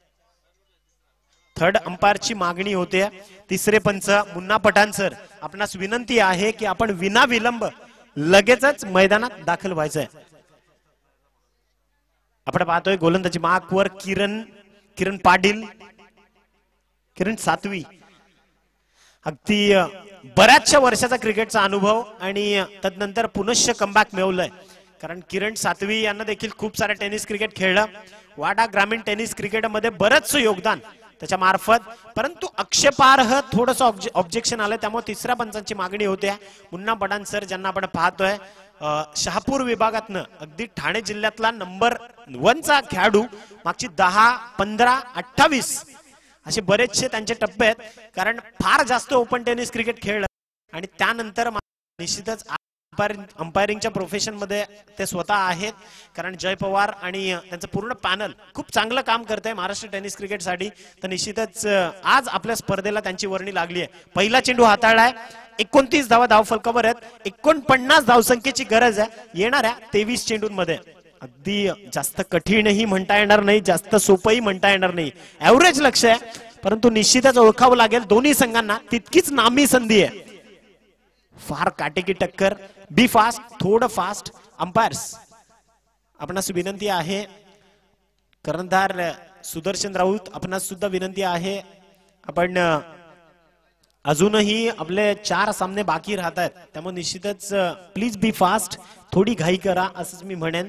Speaker 2: थर्ड अंपायरची मागणी होते. तिसरे पंच मुन्ना पठाण सर, आपणास विनंती आहे की आपण विना विलंब लगेचच मैदानात दाखल व्हायचंय. आपण पाहतोय गोलंदाजी मार्कवर किरण पाटील, किरण सातवी. अगदी बऱ्याचशा वर्षाचा क्रिकेटचा अनुभव आणि तदनंतर पुनश्च कमबॅक मिळवलंय. कारण किरण सातवी यांना देखील खूप सारे टेनिस क्रिकेट खेळलं. वाडा ग्रामीण टेनिस क्रिकेटमध्ये बरंच योगदान त्याच्या मार्फत. परंतु आक्षेपार्ह थोडंसं ऑब्जेक्शन आलं, त्यामुळे तिसऱ्या पंचांची मागणी होते. मुन्ना पठाण सर, ज्यांना आपण पाहतोय शहापूर विभागातनं, अगदी ठाणे जिल्ह्यातला नंबर 1 चा खेळाडू. मागची 10, 15, 28 असे बरेचसे त्यांचे टप्पे आहेत. कारण फार जास्त ओपन टेनिस क्रिकेट खेळलं आणि त्यानंतर निश्चितच अंपायरिंगच्या प्रोफेशन मध्ये ते स्वतः आहेत. कारण जय पवार आणि त्यांचं पूर्ण पॅनल खूप चांगलं काम करत आहे महाराष्ट्र टेनिस क्रिकेटसाठी. तर निश्चितच आज आपल्या स्पर्धेला त्यांची वर्णी लागली आहे. पहिला चेंडू हाताळलाय. 29 धावा धावफलकावर आहेत. 49 धावसंख्येची गरज आहे येणाऱ्या 23 चेंडूंमध्ये. अगदी जास्त कठीणही म्हणता येणार नाही, जास्त सोपंही म्हणता येणार नाही. ऍव्हरेज लक्ष आहे, परंतु निश्चितच ओळखावं लागेल दोन्ही संघांना तितकीच नामी संधी आहे. फार काटेकी टक्कर. बी फास्ट, थोडं फास्ट. अंपायर्स, आपणास विनंती आहे. कर्णधार सुदर्शन राऊत, आपणास सुद्धा विनंती आहे. आपण अजूनही आपले 4 सामने बाकी राहत आहेत, त्यामुळे निश्चितच प्लीज बी फास्ट, थोडी घाई करा असंच मी म्हणेन.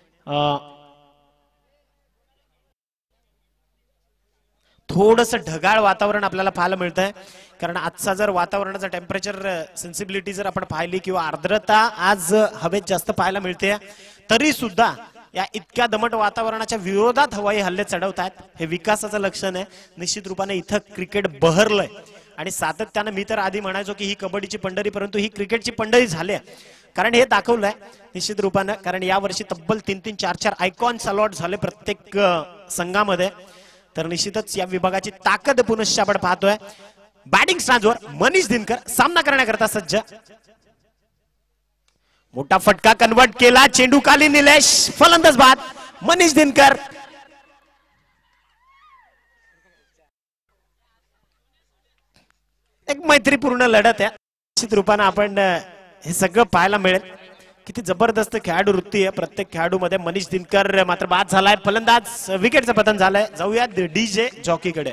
Speaker 2: थोडस ढगाळ वातावरण आपल्याला पाहायला मिळतंय. कारण आजचा जर वातावरणाचा टेम्परेचर सेन्सिबिलिटी जर आपण पाहिली किंवा आर्द्रता आज हवेत जास्त पाहायला मिळते, तरी सुद्धा या इतक्या दमट वातावरणाच्या विरोधात हवाई हल्ले चढवत आहेत. हे विकासाचं लक्षण आहे. निश्चित रूपाने इथं क्रिकेट बहरलंय आणि सातत्यानं मी तर आधी म्हणायचो की ही कबड्डीची पंढरी, परंतु ही क्रिकेटची पंढरी झाली आहे. कारण हे दाखवलंय निश्चित रूपानं. कारण यावर्षी तब्बल 3-3, 4-4 आयकॉन्स अलॉट झाले प्रत्येक संघामध्ये. तर निश्चितच या विभागाची ताकद पुनश्च आपण पाहतोय. बॅटिंग स्टांजवर मनीष दिनकर सामना करण्याकरता सज्ज. मोठा फटका कन्वर्ट केला. चेंडू खाली. निलेश फलंदाज बाद. मनीष दिनकर. एक मैत्रीपूर्ण लढत आहे. निश्चित रूपाने आपण हे सगळं पाहायला मिळेल. किती जबरदस्त खेळाडू वृत्ती आहे प्रत्येक खेळाडू मध्ये. मनीष दिनकर मात्र बाद झालाय. फलंदाज विकेटचं पतन झालंय. जाऊयात डीजे जॉकीकडे.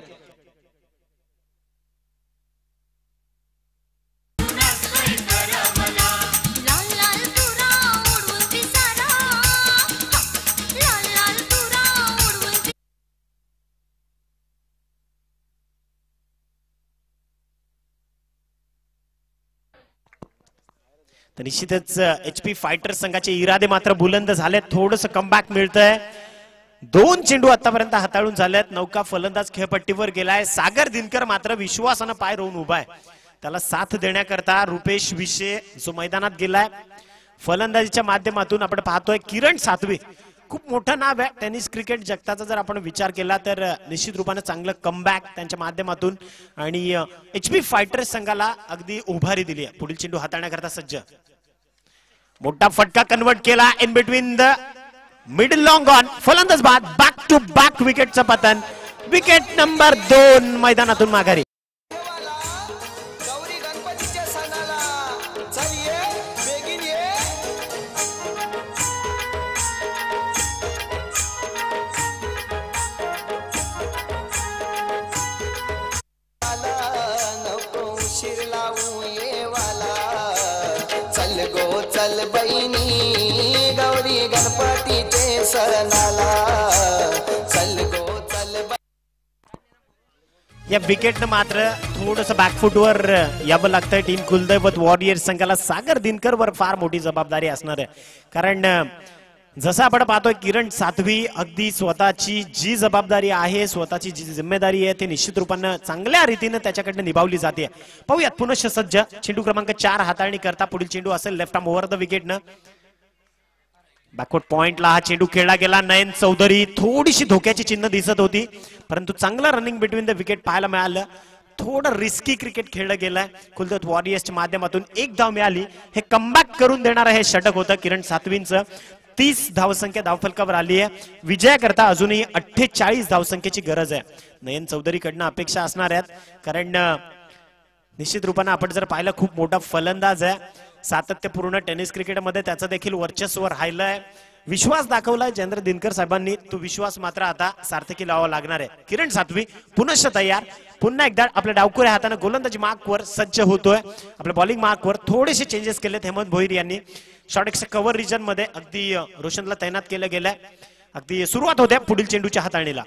Speaker 2: तर निश्चितच HP फायटर्स संघाचे इरादे मात्र बुलंद झाले. थोडंसं कमबॅक मिळतंय. 2 चेंडू आतापर्यंत हाताळून झालेत. नौका फलंदाज खेळपट्टीवर गेलाय. सागर दिनकर मात्र विश्वासानं पाय रोवून उभा आहे. त्याला साथ देण्याकरता रुपेश विशे जो मैदानात गेलाय. फलंदाजीच्या माध्यमातून आपण पाहतोय किरण सातवी. खूप मोठं नाव आहे टेनिस क्रिकेट जगताचा जर आपण विचार केला तर. निश्चित रूपाने चांगलं कमबॅक त्यांच्या माध्यमातून आणि HP फायटर्स संघाला अगदी उभारी दिली आहे. पुढील चेंडू हाताळण्याकरता सज्ज. मोठा फटका कन्वर्ट केला. In between the middle long on. फलंदाज बाद. बॅक टू बॅक विकेटचं पतन. विकेट नंबर 2 मैदानातून माघारी.
Speaker 3: चल गो चल बहिणी गौरी गणपतीचे सणाला चल गो चल
Speaker 2: या विकेटनं मात्र थोडस बॅकफुटवर यावं लागतंय टीम कुलदैवत वॉरियर्स संघाला. सागर दिनकर वर फार मोठी जबाबदारी असणार आहे, कारण जसं आपण पाहतोय किरण सातवी अगदी स्वतःची जी जबाबदारी आहे, स्वतःची जी जिम्मेदारी आहे ती निश्चित रूपानं चांगल्या रीतीने त्याच्याकडनं निभावली जाते. पाहूयात पुनश्च सज्ज चेंडू क्रमांक 4 हाताळणी करता पुढील चेंडू असेल लेफ्ट आर्म ओव्हर द विकेटनं. बॅकवर्ड पॉइंटला हा चेंडू खेळला गेला. नयन चौधरी थोडीशी धोक्याची चिन्ह दिसत होती, परंतु चांगलं रनिंग बिटवीन द विकेट पाहायला मिळालं. थोडं रिस्की क्रिकेट खेळलं गेलंय कुलदैवत वॉरियर्सच्या माध्यमातून. एक धाव मिळाली. हे कमबॅक करून देणारं हे षटक होतं किरण सातवींचं. 30 धावसंख्या धावफलकावर आली आहे. विजयाकरता अजूनही 48 धावसंख्येची गरज आहे. नयन चौधरीकडनं अपेक्षा असणार आहेत, कारण निश्चित रूपानं आपण जर पाहिलं खूप मोठा फलंदाज आहे. सातत्यपूर्ण टेनिस क्रिकेटमध्ये त्याचं देखील वर्चस्व राहिलंय. विश्वास दाखवलाय जयेंद्र दिनकर साहेबांनी. तो विश्वास मात्र आता सार्थकी लावावा लागणार आहे. किरण सातवी पुनश्च तयार. पुन्हा एकदा आपल्या डावखुऱ्या हाताने गोलंदाजी मार्कवर सज्ज होतोय. आपल्या बॉलिंग मार्कवर थोडेसे चेंजेस केलेत हेमंत भोईर यांनी. शॉर्टएक्सच्या कव्हर रिजन मध्ये अगदी रोशनला तैनात केलं गेलंय. अगदी सुरुवात होत्या पुढील चेंडूच्या हाताळणीला.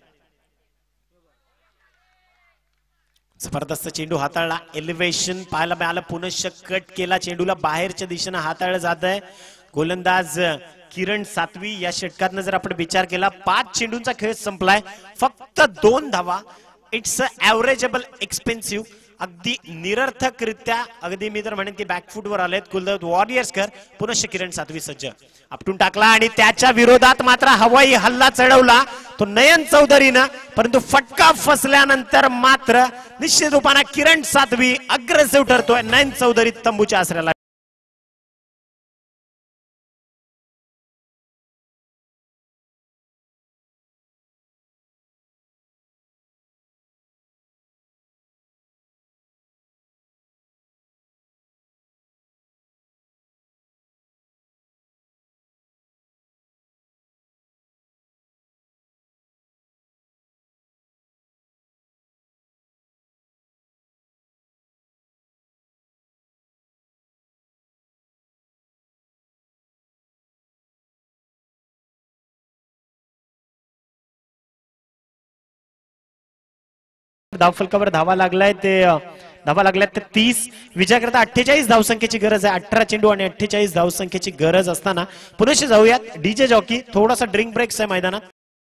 Speaker 2: जबरदस्त चेंडू हाताळला. एलिव्हेशन पाहायला मिळालं. पुनश्च कट केला. चेंडूला बाहेरच्या दिशेनं हाताळलं जात आहे. गोलंदाज किरण सातवी या षटकातनं जर आपण विचार केला 5 चेंडूंचा खेळ संपलाय. फक्त 2 धावा. It's averageable expensive. अगदी निरर्थकरित्या अगदी मी तर म्हणेन की बॅकफुटवर आलेत कुलदैवत वॉरियर्सकर. पुनश्च किरण सातवी सज्ज आपटून टाकला आणि त्याच्या विरोधात मात्र हवाई हल्ला चढवला तो नयन चौधरीनं, परंतु फटका फसल्यानंतर मात्र निश्चित रूपाने किरण सातवी अग्रेसिव्ह ठरतोय. नयन चौधरी तंबूच्या आसऱ्याला. धावफलकावर धावा लागलाय ते 30. विजयाकरता 48 धावसंख्येची गरज आहे. 18 चेंडू आणि 48 धावसंख्येची गरज असताना पुनश्च जाऊयात डीजे जॉकी. थोडासा ड्रिंक ब्रेक्स आहे मैदानात.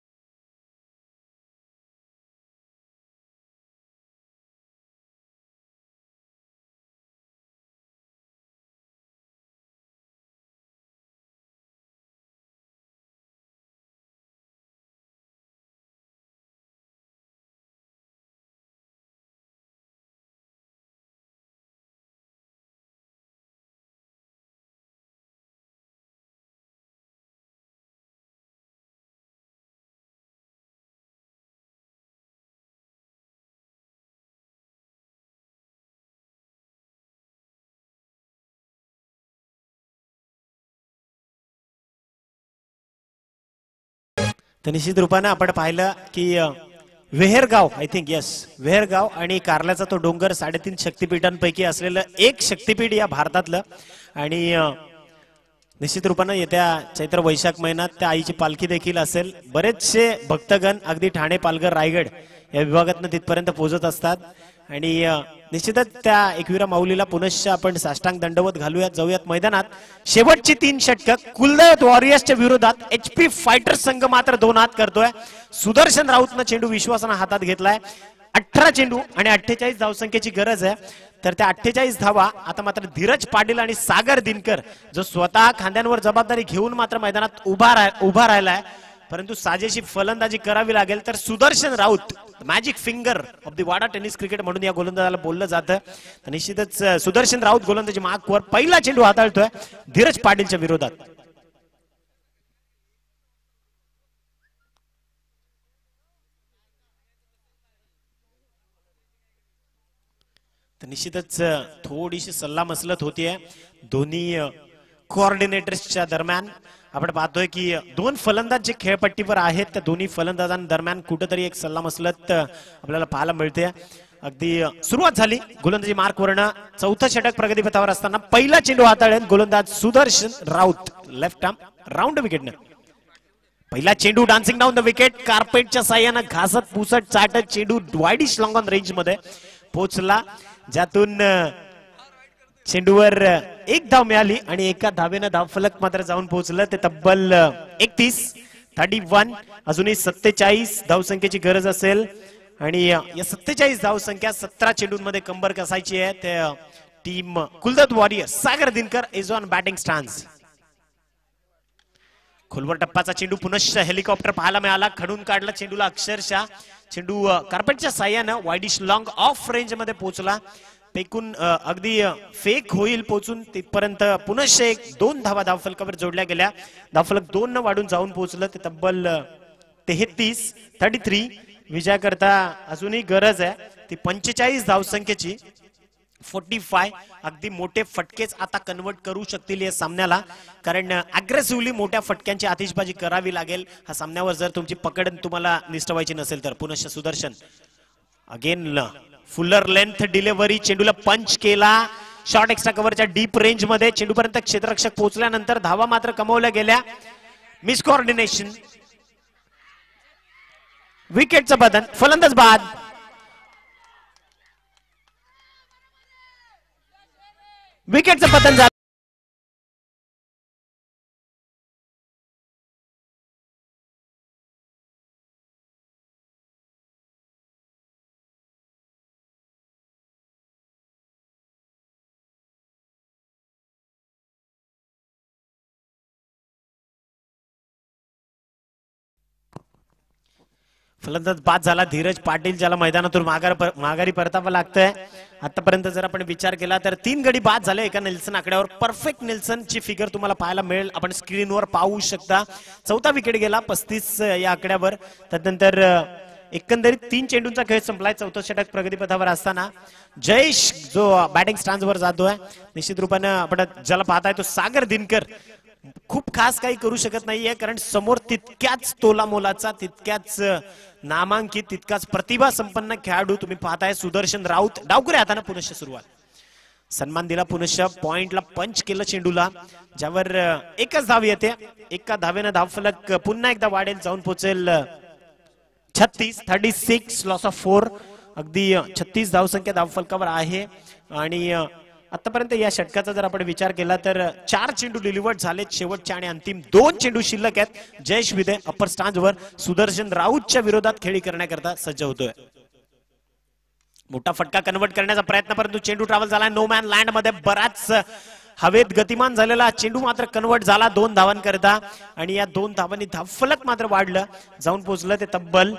Speaker 2: तर निश्चित रूपानं आपण पाहिलं की वेहेरगाव, आय थिंक यस, वेहेरगाव आणि कारल्याचा तो डोंगर 3.5 शक्तिपीठांपैकी असलेलं एक शक्तिपीठ या भारतातलं. आणि निश्चित रूपानं येत्या चैत्र वैशाख महिन्यात त्या आईची पालखी देखील असेल. बरेचसे भक्तगण अगदी ठाणे, पालघर, रायगड या विभागातनं तिथपर्यंत पोहोचत असतात. आणि निश्चितच त्या एकविरा माऊलीला पुनश्च आपण साष्टांग दंडवत घालूयात. जाऊयात मैदानात. शेवटची 3 षटकं कुलदैवत वॉरियर्सच्या विरोधात HP फायटर्स संघ मात्र 2 हात करतोय. सुदर्शन राऊतनं चेंडू विश्वासानं हातात घेतलाय. 18 चेंडू आणि 48 धावसंख्येची गरज आहे. तर त्या 48 धावा आता मात्र धीरज पाटील आणि सागर दिनकर जो स्वतः खांद्यांवर जबाबदारी घेऊन मात्र मैदानात उभा राहिलाय. परंतु साजेशी फलंदाजी करावी लागेल. तर Sudarshan Raut magic finger of the Wada tennis cricket म्हणून या गोलंदाजाला बोललं जातं. निश्चितच सुदर्शन राऊत गोलंदाजी मार्कवर पहिला चेंडू हाताळतोय धीरज पाटीलच्या विरोधात. तर निश्चितच थोडीशी सल्लामसलत होतीये दोन्ही कोऑर्डिनेटर्सच्या दरम्यान. आपण पाहतोय की 2 फलंदाज जे खेळपट्टीवर आहेत त्या दोन्ही फलंदाजांदरम्यान कुठेतरी एक सल्लामसलत आपल्याला पाहायला मिळते. अगदी सुरुवात झाली गोलंदाजी मार्क वर्ण चौथं षटक प्रगतीपथावर असताना पहिला चेंडू हाताळत गोलंदाज Sudarshan Raut left arm round विकेटनं. पहिला चेंडू डान्सिंग डाऊन द विकेट कार्पेटच्या साह्यानं घासत पुसट चाटत चेंडू वाईडिश लॉंग ऑन रेंज मध्ये पोहोचला, ज्यातून चेंडूवर एक धाव मिळाली आणि एका धावेनं धावफलक मात्र जाऊन पोहोचलं. ते तब्बल 31 अजूनही 47 धावसंख्येची गरज असेल आणि या 47 धावसंख्या 17 चेंडूंमध्ये कंबर कसायची आहे. ते team Kuldat warrior Sagar Dinkar is on batting stance. खोलवर टप्पाचा चेंडू पुनश्च हेलिकॉप्टर पाहायला मिळाला, खडून काढला चेंडूला अक्षरशः. चेंडू कार्पेटच्या साह्यानं वाईडिश लॉंग ऑफ रेंज मध्ये पोहोचला, पेकून अगदी फेक होईल पोहोचून तिथपर्यंत पुनश्च 2 धावा धावफलकावर जोडल्या गेल्या. धावफलक 2 न वाढून जाऊन पोहोचलं. ते तब्बल 33 विजयाकरता अजूनही गरज आहे ती 45 धावसंख्येची. 45 अगदी मोठे फटकेच आता कन्वर्ट करू शकतील या सामन्याला, कारण अग्रेसिव्हली मोठ्या फटक्यांची आतिषबाजी करावी लागेल हा सामन्यावर जर तुमची पकड तुम्हाला निष्ठवायची नसेल तर. पुनश्च Sudarshan again fuller length delivery, चेंडूला पंच केला शॉर्ट एक्स्ट्रा कव्हरच्या डीप रेंज मध्ये. चेंडूपर्यंत क्षेत्ररक्षक पोहोचल्यानंतर धावा मात्र कमावल्या गेल्या. मिस कोऑर्डिनेशन, विकेटचं बदल, फलंदाज बाद. विकेटचं पतन झालं. फलंदाज बाद झाला धीरज पाटील, ज्याला मैदानातून माघारी परतावं लागतंय. आतापर्यंत जर आपण विचार केला तर 3 गडी बाद झाले एका नेल्सन आकड्यावर. परफेक्ट नेल्सनची फिगर तुम्हाला पाहायला मिळेल, आपण स्क्रीनवर पाहू शकता. 4था विकेट गेला 35 या आकड्यावर. त्यानंतर एकंदरीत 3 चेंडूंचा खेळ संपलाय 4थं षटक प्रगतीपथावर असताना. जयेश जो बॅटिंग स्टॅन्सवर जातोय, निश्चित रूपाने आपण ज्याला पाहताय तो सागर दिनकर खूप खास काही करू शकत नाहीये, कारण समोर तितक्याच तोला मोलाचा, तितक्याच नामांकित, तितकाच प्रतिभा संपन्न खेळाडू तुम्ही पाहताय सुदर्शन राऊत. डावकुऱ्या हाताने पुनश्च सुरुवात, सन्मान दिला पुनश्च, पॉइंटला पंच केलं चेंडूला, ज्यावर एकच धाव येते. एका धावेनं धावफलक पुन्हा एकदा वाढेल, जाऊन पोहोचेल 36 लॉस ऑफ 4. अगदी 36 धावसंख्या धावफलकावर आहे. आणि आतापर्यंत या षटकाचा जर आपण विचार केला तर 4 चेंडू डिलिव्हर्ड झालेत, शेवटचे आणि अंतिम 2 चेंडू शिल्लक आहेत. जयेश विदे अप्पर स्टँडवर सुदर्शन राऊतच्या विरोधात खेळी करण्याकरता सज्ज होतोय. मोठा फटका कन्वर्ट करण्याचा प्रयत्न, परंतु चेंडू ट्रॅव्हल झाला नो मॅन लँड मध्ये. बराच हवेत गतिमान झालेला चेंडू मात्र कन्वर्ट झाला 2 धावांकरता, आणि या 2 धावांनी धावफलक मात्र वाढलं, जाऊन पोहोचलं ते तब्बल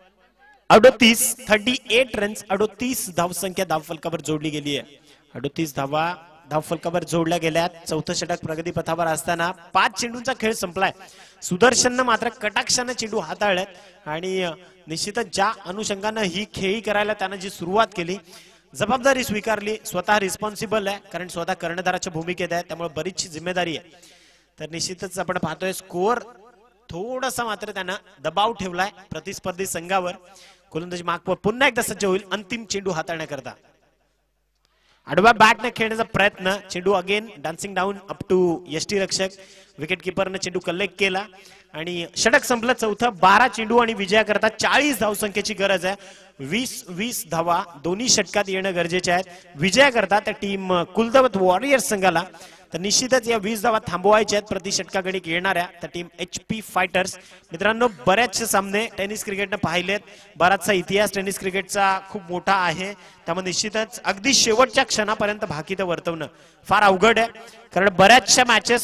Speaker 2: 38 रन्स. 38 धावसंख्या धावफलकावर जोडली गेली आहे. 38 धावा धावफलकावर जोडल्या गेल्यात 4थं षटक प्रगतीपथावर असताना. 5 चेंडूंचा खेळ संपलाय. सुदर्शननं मात्र कटाक्षानं चेंडू हाताळल्यात आणि निश्चितच ज्या अनुषंगानं ही खेळी करायला त्यानं जी सुरुवात केली, जबाबदारी स्वीकारली, स्वतः रिस्पॉन्सिबल आहे, कारण स्वतः कर्णधाराच्या भूमिकेत आहे, त्यामुळे बरीचशी जिम्मेदारी आहे. तर निश्चितच आपण पाहतोय स्कोअर थोडासा मात्र त्यानं दबाव ठेवलाय प्रतिस्पर्धी संघावर. गोलंदाजी मागवर पुन्हा एकदा सज्ज होईल अंतिम चेंडू हाताळण्याकरता. आडव्या बॅटने खेळण्याचा प्रयत्न, चेंडू again dancing down up to यष्टी रक्षक. विकेट किपरने चेंडू कलेक्ट केला आणि षटक संपलं 4थं. 12 चेंडू आणि विजयाकरता 40 धावसंख्येची गरज आहे. 20 धावा दोन्ही षटकात येणं गरजेचे आहेत विजयाकरता त्या टीम कुलदवत वॉरियर्स संघाला. तर निश्चितच या 20 धावा थांबवायच्या आहेत प्रति षटकाकडे येणाऱ्या त्या टीम HP फायटर्स. मित्रांनो, बऱ्याचशे सामने टेनिस क्रिकेटनं पाहिलेत, बराचसा इतिहास टेनिस क्रिकेटचा खूप मोठा आहे, त्यामुळे निश्चितच अगदी शेवटच्या क्षणापर्यंत भाकीत वर्तवणं फार अवघड आहे, कारण बऱ्याचशा मॅचेस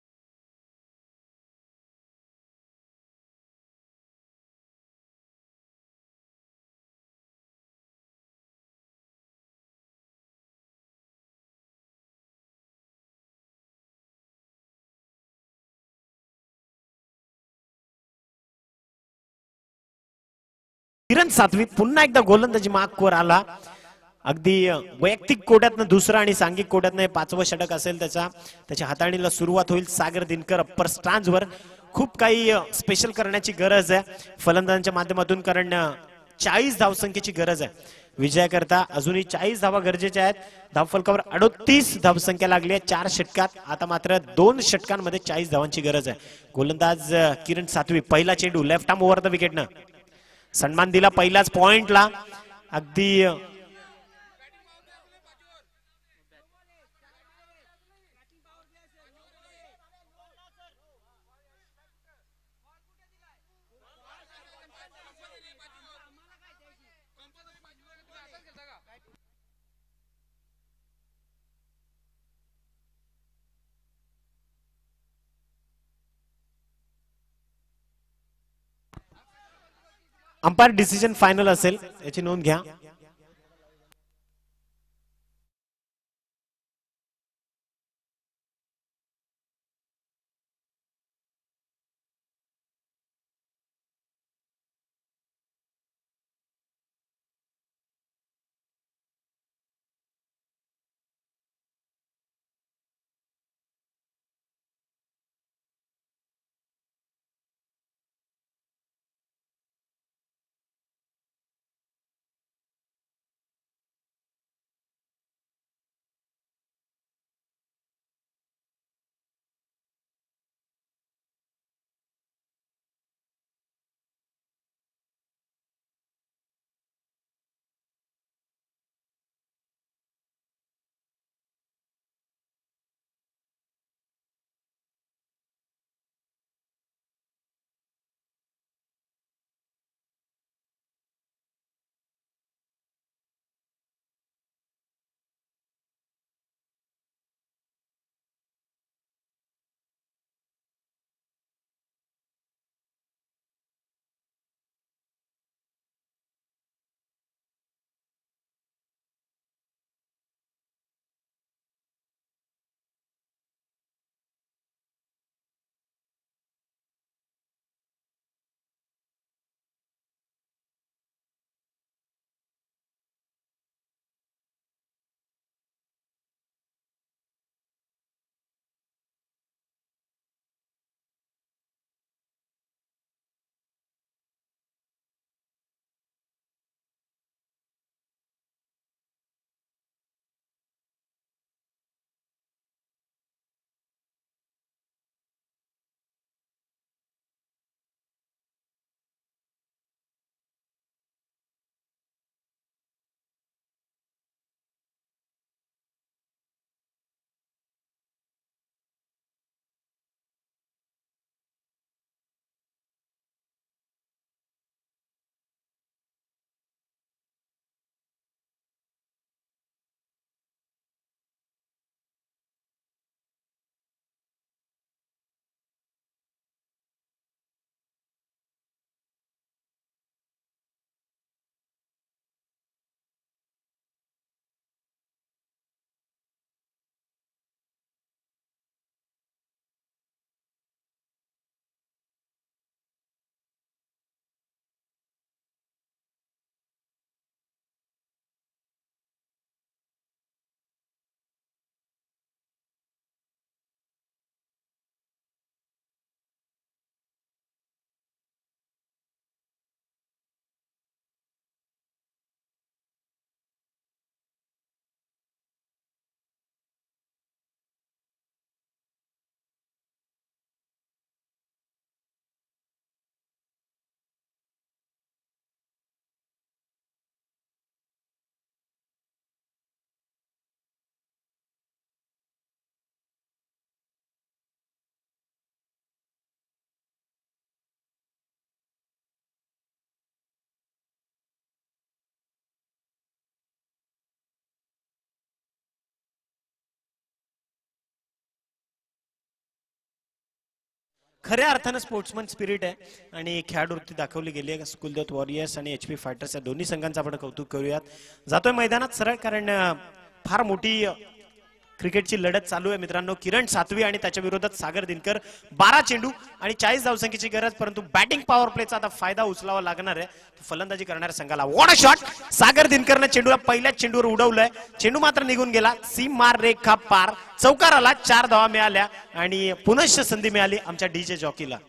Speaker 2: किरण सातवी पुन्हा एकदा गोलंदाजी मार्कवर आला. अगदी वैयक्तिक कोट्यातनं दुसरा आणि सांघिक कोट्यातनं 5वं षटक असेल त्याच्या हाताळणीला सुरुवात होईल. सागर दिनकर अप्पर स्टँड्सवर. खूप काही स्पेशल करण्याची गरज आहे फलंदाजांच्या माध्यमातून, कारण 40 धावसंख्येची गरज आहे. विजया करता अजूनही 40 धावा गरजेच्या आहेत. धावफलकावर 38 धावसंख्या लागली आहे 4 षटकात. आता मात्र 2 षटकांमध्ये 40 धावांची गरज आहे. गोलंदाज किरण सातवी पहिला चेंडू लेफ्ट आर्म ओव्हर द विकेटनं सन्मान दिला पहिल्याच पॉइंटला. अगदी अंपायर डिसिजन फायनल असेल याची नोंद घ्या. खऱ्या अर्थानं स्पोर्ट्समन स्पिरिट आहे आणि खेळाडूवृत्ती दाखवली गेली आहे. कुलदीप वॉरियर्स आणि HP फायटर्स या दोन्ही संघांचं आपण कौतुक करूयात. जातोय मैदानात सरळ कारण फार मोठी क्रिकेटची लढत चालू आहे मित्रांनो. किरण सातवी आणि त्याच्या विरोधात सागर दिनकर. 12 चेंडू आणि 40 धावसंख्येची गरज, परंतु बॅटिंग पॉवर प्लेचा आता फायदा उचलावा लागणार आहे. फलंदाजी करणाऱ्या संघाला वॉट अ शॉट. सागर दिनकरनं चेंडूला पहिल्याच चेंडूवर उडवलंय. चेंडू मात्र निघून गेला. सीम मार रेखा पार. चौकाराला 4 धावा मिळाल्या आणि पुनश्च संधी मिळाली आमच्या DJ जॉकीला.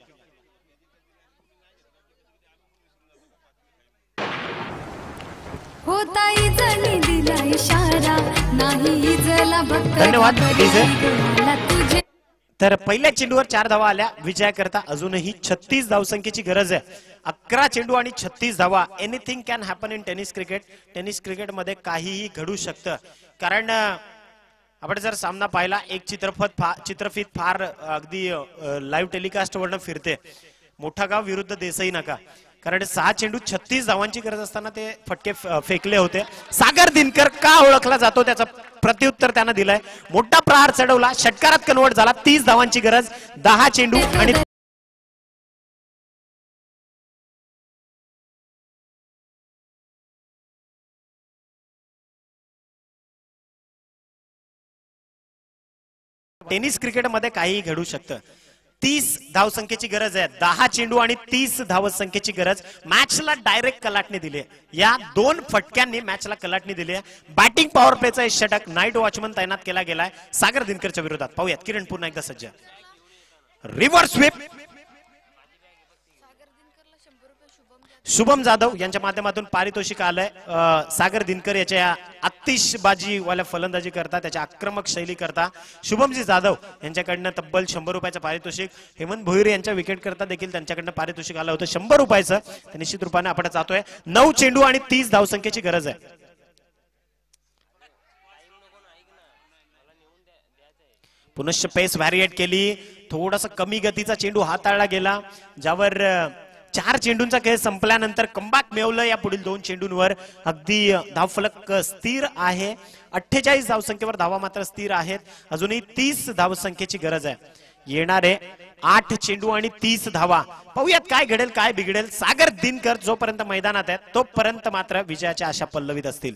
Speaker 4: होताई जणी दिला इशारा नाही जला भक्त
Speaker 2: धन्यवाद, डीजे.
Speaker 4: तुझे
Speaker 2: तर पहिल्या चेंडूवर 4 धावा आल्या. विजयाकरता अजूनही 36 धावसंख्येची गरज आहे. 11 चेंडू आणि 36 धावा. Anything can happen in tennis cricket. Tennis cricket मध्ये काहीही घडू शकतं. कारण आपण जर सामना पाहिला, एक चित्रफित फार अगदी लाईव्ह टेलिकास्ट वरनं फिरते. मोठा गाव विरुद्ध देसाई नका. कारण 6 चेंडू 36 धावांची गरज असताना ते फटके फेकले होते. सागर दिनकर का ओळखला जातो त्याचं प्रत्युत्तर त्यानं दिलंय. मोठा प्रहार चढवला, षटकारात कन्वर्ट झाला. 30 धावांची गरज. 10 चेंडू आणि टेनिस क्रिकेटमध्ये काहीही घडू शकतं. 30 धावसंख्येची गरज आहे. 10 चेंडू आणि 30 धावसंख्येची गरज. मॅचला डायरेक्ट कलाटणी दिली. या 2 फटक्यांनी मॅचला कलाटणी दिली. बॅटिंग पॉवर प्लेचा एक षटक नाईट वॉचमन तैनात केला गेलाय सागर दिनकरच्या विरोधात. पाहूयात. किरण पुन्हा एकदा सज्ज. Reverse sweep. शुभम जाधव यांच्या माध्यमातून पारितोषिक आलंय. सागर दिनकर याच्या आतिषबाजीवाल्या फलंदाजी करता, त्याच्या आक्रमक शैली करता शुभमजी जाधव यांच्याकडनं तब्बल 100 रुपयाचं पारितोषिक. हेमंत भोईर यांच्या विकेट करता देखील त्यांच्याकडनं पारितोषिक आलं होतं 100 रुपयाचं. तर निश्चित रूपाने आपण जातोय. 9 चेंडू आणि 30 धावसंख्येची गरज आहे. पुनश्च पेस व्हॅरिएट केली. थोडासा कमी गतीचा चेंडू हाताळला गेला, ज्यावर 4 चेंडूंचा खेळ संपल्यानंतर कमबॅक मिळवलं. या पुढील 2 चेंडूंवर अगदी धावफलक स्थिर आहे. 48 धावसंख्येवर धावा मात्र स्थिर आहेत. अजूनही 30 धावसंख्येची गरज आहे. येणारे 8 चेंडू आणि 30 धावा. पाहूयात काय घडेल काय बिघडेल. सागर दिनकर जोपर्यंत मैदानात आहेत तोपर्यंत मात्र विजयाच्या आशा पल्लवीत असतील.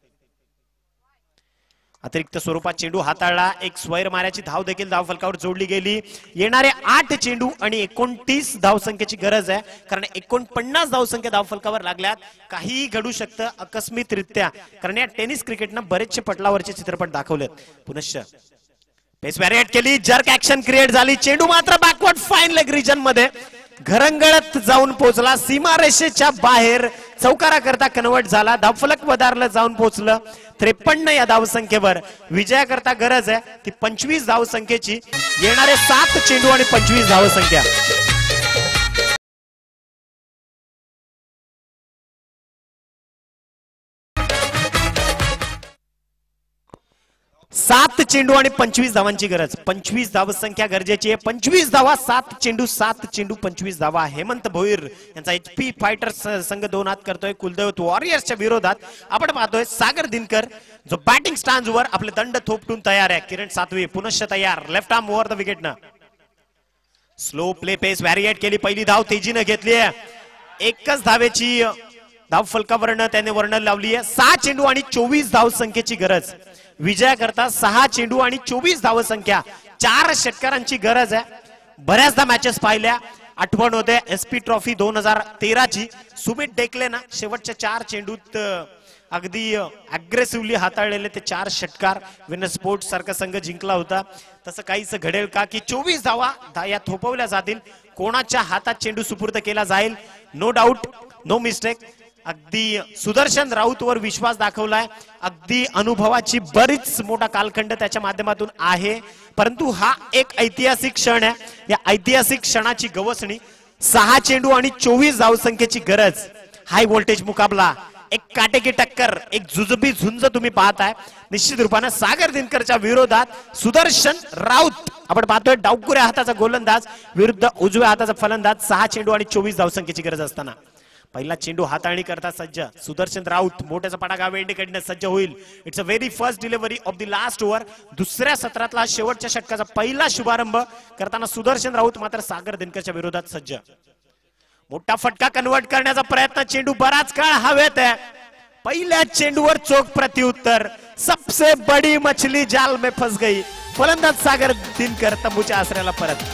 Speaker 2: अतिरिक्त स्वरूपात चेंडू हाताळला. एक स्वैर माऱ्याची धाव देखील धावफलकावर जोडली गेली. येणारे 8 चेंडू आणि 29 धावसंख्येची गरज आहे. कारण 49 धावसंख्या धावफलकावर लागल्यात. काहीही घडू शकतं आकस्मिकरित्या. कारण या टेनिस क्रिकेटनं बरेचसे पटलावरचे चित्रपट दाखवलेत. पुनश्च पेस व्हॅरिएट केली. जर्क ऍक्शन क्रिएट झाली. चेंडू मात्र बॅकवर्ड फाईन लेग रिजन मध्ये घरंगळत जाऊन पोहोचला. सीमारेषेच्या बाहेर चौकारा करता कन्वर्ट झाला. धावफलक वधारलं जाऊन पोहोचलं. 53 या धावसंख्येवर. विजयाकरता गरज आहे ती 25 धावसंख्येची. येणारे 7 चेंडू आणि 25 धावसंख्या. 7 चेंडू आणि 25 धावांची गरज. 25 धावसंख्या गरजेची आहे. 25 धावा. 7 चेंडू 25 धावा. हेमंत भोईर यांचा HP फायटर्स संघ 2 हात करतोय कुलदैवत वॉरियर्सच्या विरोधात. आपण पाहतोय सागर दिनकर जो बॅटिंग स्टँडवर आपले दंड थोपटून तयार आहे. किरण सातवी पुनश्च तयार. लेफ्ट आर्म ओव्हर द विकेटनं. स्लो प्ले पेस व्हॅरिएट केली. पहिली धाव तेजीनं घेतली आहे. एकच धावेची धाव फलकावरनं त्याने वर्णन लावली आहे. 6 चेंडू आणि 24 धावसंख्येची गरज. विजयाकरता 6 चेंडू आणि 24 धावसंख्या. 4 षटकारांची गरज आहे. बऱ्याचदा मॅचेस पाहिल्या. आठवण होते SP ट्रॉफी 2013 ची. सुमित डेकलेनं शेवटच्या 4 चेंडूत अगदी अग्रेसिव्हली हाताळलेले ते 4 षटकार विनर स्पोर्ट्स सारखा संघ जिंकला होता. तसं काहीच घडेल का की 24 धावा या थोपवल्या जातील. कोणाच्या हातात चेंडू सुपूर्द केला जाईल. No doubt, no mistake. अगदी सुदर्शन राऊतवर विश्वास दाखवलाय. अगदी अनुभवाची बरीच मोठा कालखंड त्याच्या माध्यमातून आहे. परंतु हा एक ऐतिहासिक क्षण आहे. या ऐतिहासिक क्षणाची गवसणी. 6 चेंडू आणि 24 धावसंख्येची गरज. हाय व्होल्टेज मुकाबला. एक काटेकी टक्कर, एक जुजबी झुंज तुम्ही पाहताय. निश्चित रूपाने सागर दिनकरच्या विरोधात सुदर्शन राऊत. आपण पाहतोय डावकुऱ्या हाताचा गोलंदाज विरुद्ध उजव्या हाताचा फलंदाज. 6 चेंडू आणि 24 धावसंख्येची गरज असताना पहिला चेंडू हाताळणी करता सज्ज सुदर्शन राऊत. मोठ्याचा पटाका वेंडीकडनं सज्ज होईल. It's a very first delivery of the last over. दुसऱ्या सत्रातला शेवटच्या षटकाचा पहिला शुभारंभ करताना सुदर्शन राऊत मात्र सागर दिनकरच्या विरोधात सज्ज. मोठा फटका कन्वर्ट करण्याचा प्रयत्न. चेंडू बराच काळ हवेत आहे. पहिल्या चेंडूवर चोख प्रत्युत्तर. सबसे बडी मछली जाल में फंस गई. फलंदाज सागर दिनकर तंबूच्या आसऱ्याला परत.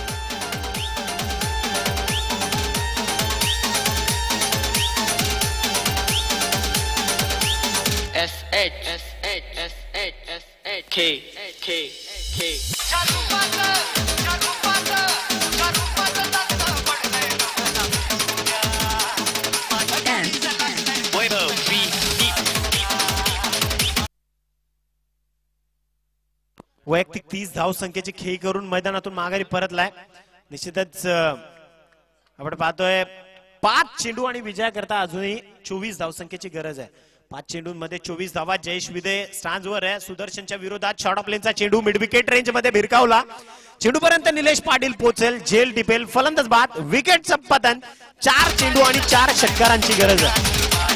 Speaker 2: वैयक्तिक 30 धावसंख्येची खेळी करून मैदानातून माघारी परतलाय. निश्चितच आपण पाहतोय 5 चेंडू आणि विजयाकरता अजूनही 24 धावसंख्येची गरज आहे. 5 चेंडूंमध्ये 24 धावा. जयेश विदे स्टांजवर आहे. सुदर्शनच्या विरोधात शॉर्ट ऑफ लेनचा चेंडू मिड विकेट रेंज मध्ये भिरकावला. चेंडू पर्यंत निलेश पाटील पोहोचेल, झेल टिपेल, फलंदाज बाद, विकेटचं पतन. 4 चेंडू आणि 4 षटकारांची गरज आहे.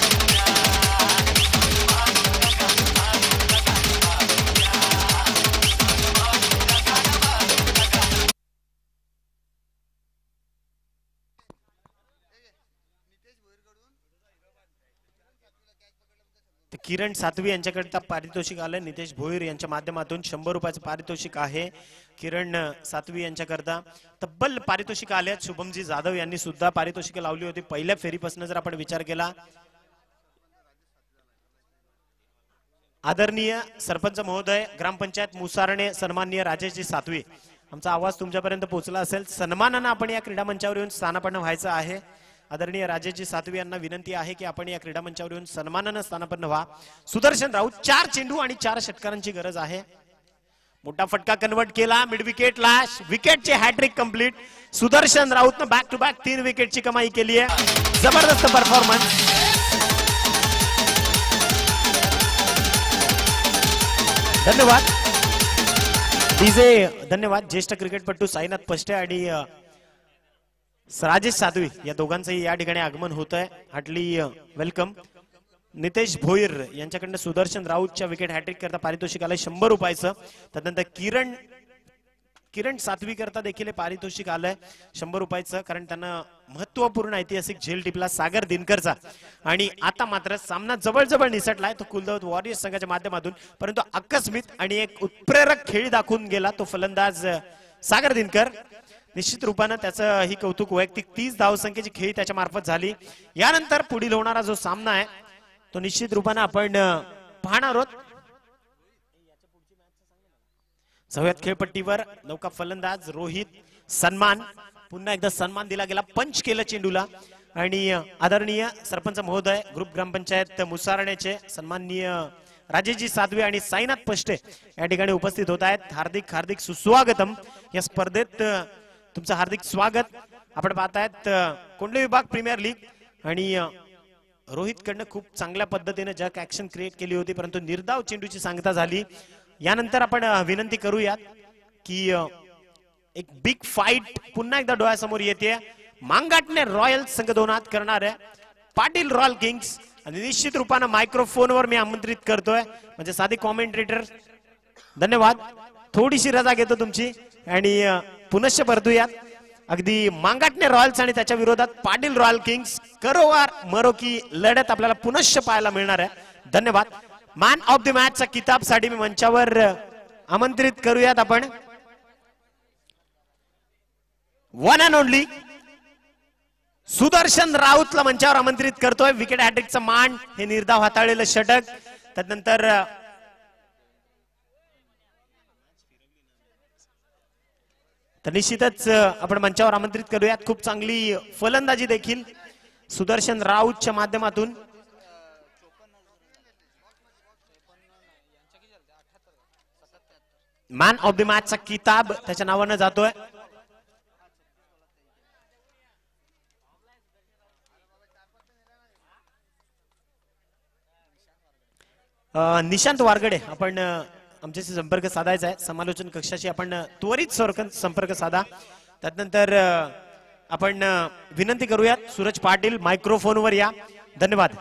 Speaker 2: किरण सातवी यांच्याकडे पारितोषिक आलंय. नितेश भोईर यांच्या माध्यमातून 100 रुपयाचं पारितोषिक आहे. किरण सातवी यांच्याकरता तब्बल पारितोषिक आले. शुभमजी जाधव यांनी सुद्धा पारितोषिक लावली होती पहिल्या फेरीपासून जर आपण विचार केला. आदरणीय सरपंच महोदय, ग्रामपंचायत मुसारणे, सन्माननीय राजेशजी सातवी, आमचा आवाज तुमच्यापर्यंत पोहोचला असेल. सन्मानानं आपण या क्रीडा मंचावर येऊन स्थानापन्न व्हायचं आहे. आदरणीय राजेशजी सातवी यांना विनंती आहे की आपण या क्रीडा मंचावर येऊन सन्मानानं स्थानापन्न व्हा. सुदर्शन राऊत 4 चेंडू आणि 4 षटकारांची गरज आहे. मोठा फटका कन्वर्ट केला मिड विकेटला. विकेटचे हॅट्रिक कंप्लीट. सुदर्शन राऊतनं बॅक टू बॅक 3 विकेटची कमाई केली आहे. जबरदस्त परफॉर्मन्स. धन्यवाद डीजे. धन्यवाद. ज्येष्ठ क्रिकेटपटू साईनाथ पष्टे आणि राजेश सातवी या दोघांचंही या ठिकाणी आगमन होत आहे. Heartly welcome. नितेश भोईर यांच्याकडनं सुदर्शन राऊतच्या विकेट हॅट्रिक करता पारितोषिक आलंय 100 रुपयाचं. त्यानंतर किरण सातवी करता देखील पारितोषिक आलंय 100 रुपयाचं, कारण त्यांना महत्वपूर्ण ऐतिहासिक झेल टिपला सागर दिनकरचा. आणि आता मात्र सामना जवळ निसटलाय तो कुलदैवत वॉरियर्स संघाच्या माध्यमातून, परंतु आकस्मिक आणि एक उत्प्रेरक खेळी दाखवून गेला तो फलंदाज सागर दिनकर. निश्चित रूपानं त्याचं ही कौतुक. वैयक्तिक 30 धावसंख्येची खेळी त्याच्या मार्फत झाली. यानंतर पुढील होणारा जो सामना आहे तो निश्चित रूपानं आपण पाहणार आहोत. सवयत खेळपट्टीवर नौका फलंदाज रोहित. सन्मान, पुन्हा एकदा सन्मान दिला गेला. पंच केलं चेंडूला. आणि आदरणीय सरपंच महोदय, ग्रुप ग्रामपंचायत मुसारण्याचे सन्माननीय राजेशजी सातवी आणि साईनाथ पष्टे या ठिकाणी उपस्थित होत आहेत. हार्दिक सुस्वागतम. या स्पर्धेत तुमचं हार्दिक स्वागत. आपण पाहतायत कोंडले विभाग प्रीमियर लीग आणि रोहित कडनं खूप चांगल्या पद्धतीने जग ऍक्शन क्रिएट केली होती, परंतु निर्धाव चेंडूची सांगता झाली. यानंतर आपण विनंती करूयात की एक बिग फाईट पुन्हा एकदा डोळ्यासमोर येते. मांगाटने रॉयल संघ 2 हात करणार आहे पाटील रॉयल किंग्स. आणि निश्चित रूपानं मायक्रोफोनवर मी आमंत्रित करतोय, म्हणजे साधी कॉमेंटेटर. धन्यवाद. थोडीशी रजा घेतो तुमची आणि पुनश्च परतूयात. अगदी मांगाटने रॉयल्स आणि त्याच्या विरोधात पाटील रॉयल किंग्स करोवार मरो की लढत आपल्याला पुनश्च पाहायला मिळणार आहे. धन्यवाद. मॅन ऑफ द मॅचचा किताबसाठी मी मंचावर आमंत्रित करूयात आपण वन अँड ओनली सुदर्शन राऊतला मंचावर आमंत्रित करतोय. विकेट हॅट्रिकचा मान, हे निर्धाव हाताळलेलं षटक. त्यानंतर तर निश्चितच आपण मंचावर आमंत्रित करूयात. खूप चांगली फलंदाजी देखील सुदर्शन राऊतच्या माध्यमातून. मॅन ऑफ द मॅचचा किताब त्याच्या नावानं जातोय. निशांत वारगडे, आपण आमच्याशी संपर्क साधायचा आहे. समालोचन कक्षाशी आपण त्वरित संपर्क साधा. त्यानंतर आपण विनंती करूयात सूरज पाटील मायक्रोफोनवर या. धन्यवाद.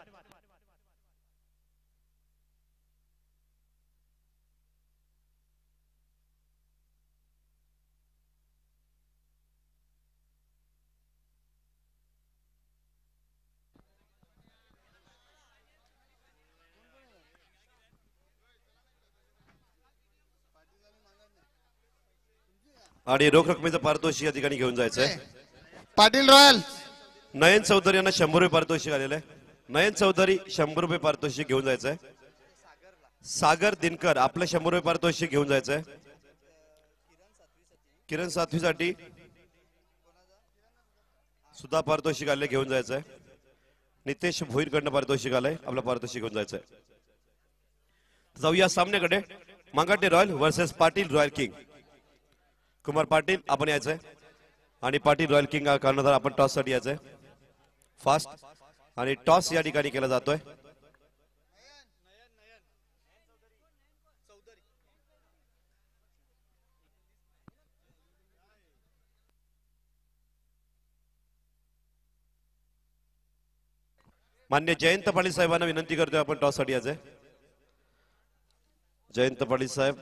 Speaker 1: आणि रोख रकमेचं पारितोषिक या ठिकाणी घेऊन जायचंय.
Speaker 5: पाटील रॉयल
Speaker 1: नयन चौधरी यांना 100 रुपये पारितोषिक आलेलं आहे. नयन चौधरी 100 रुपये पारितोषिक घेऊन जायचंय. सागर दिनकर आपलं 100 रुपये पारितोषिक घेऊन जायचंय. किरण सातवीसाठी सुद्धा पारितोषिक आले, घेऊन जायचंय. नितेश भोईर कडनं पारितोषिक आलंय, आपलं पारितोषिक घेऊन जायचंय. जाऊया सामन्याकडे. Mangate royal versus Patil royal king. Kumar Patil आपण यायचंय आणि पाटील रॉयल किंग हा कर्णधार आपण टॉस साठी यायचंय. फास्ट आणि टॉस या ठिकाणी केला जातोय. मान्य जयंत पाटील साहेबांना विनंती करतोय आपण टॉस साठी यायचंय. जयंत पाटील साहेब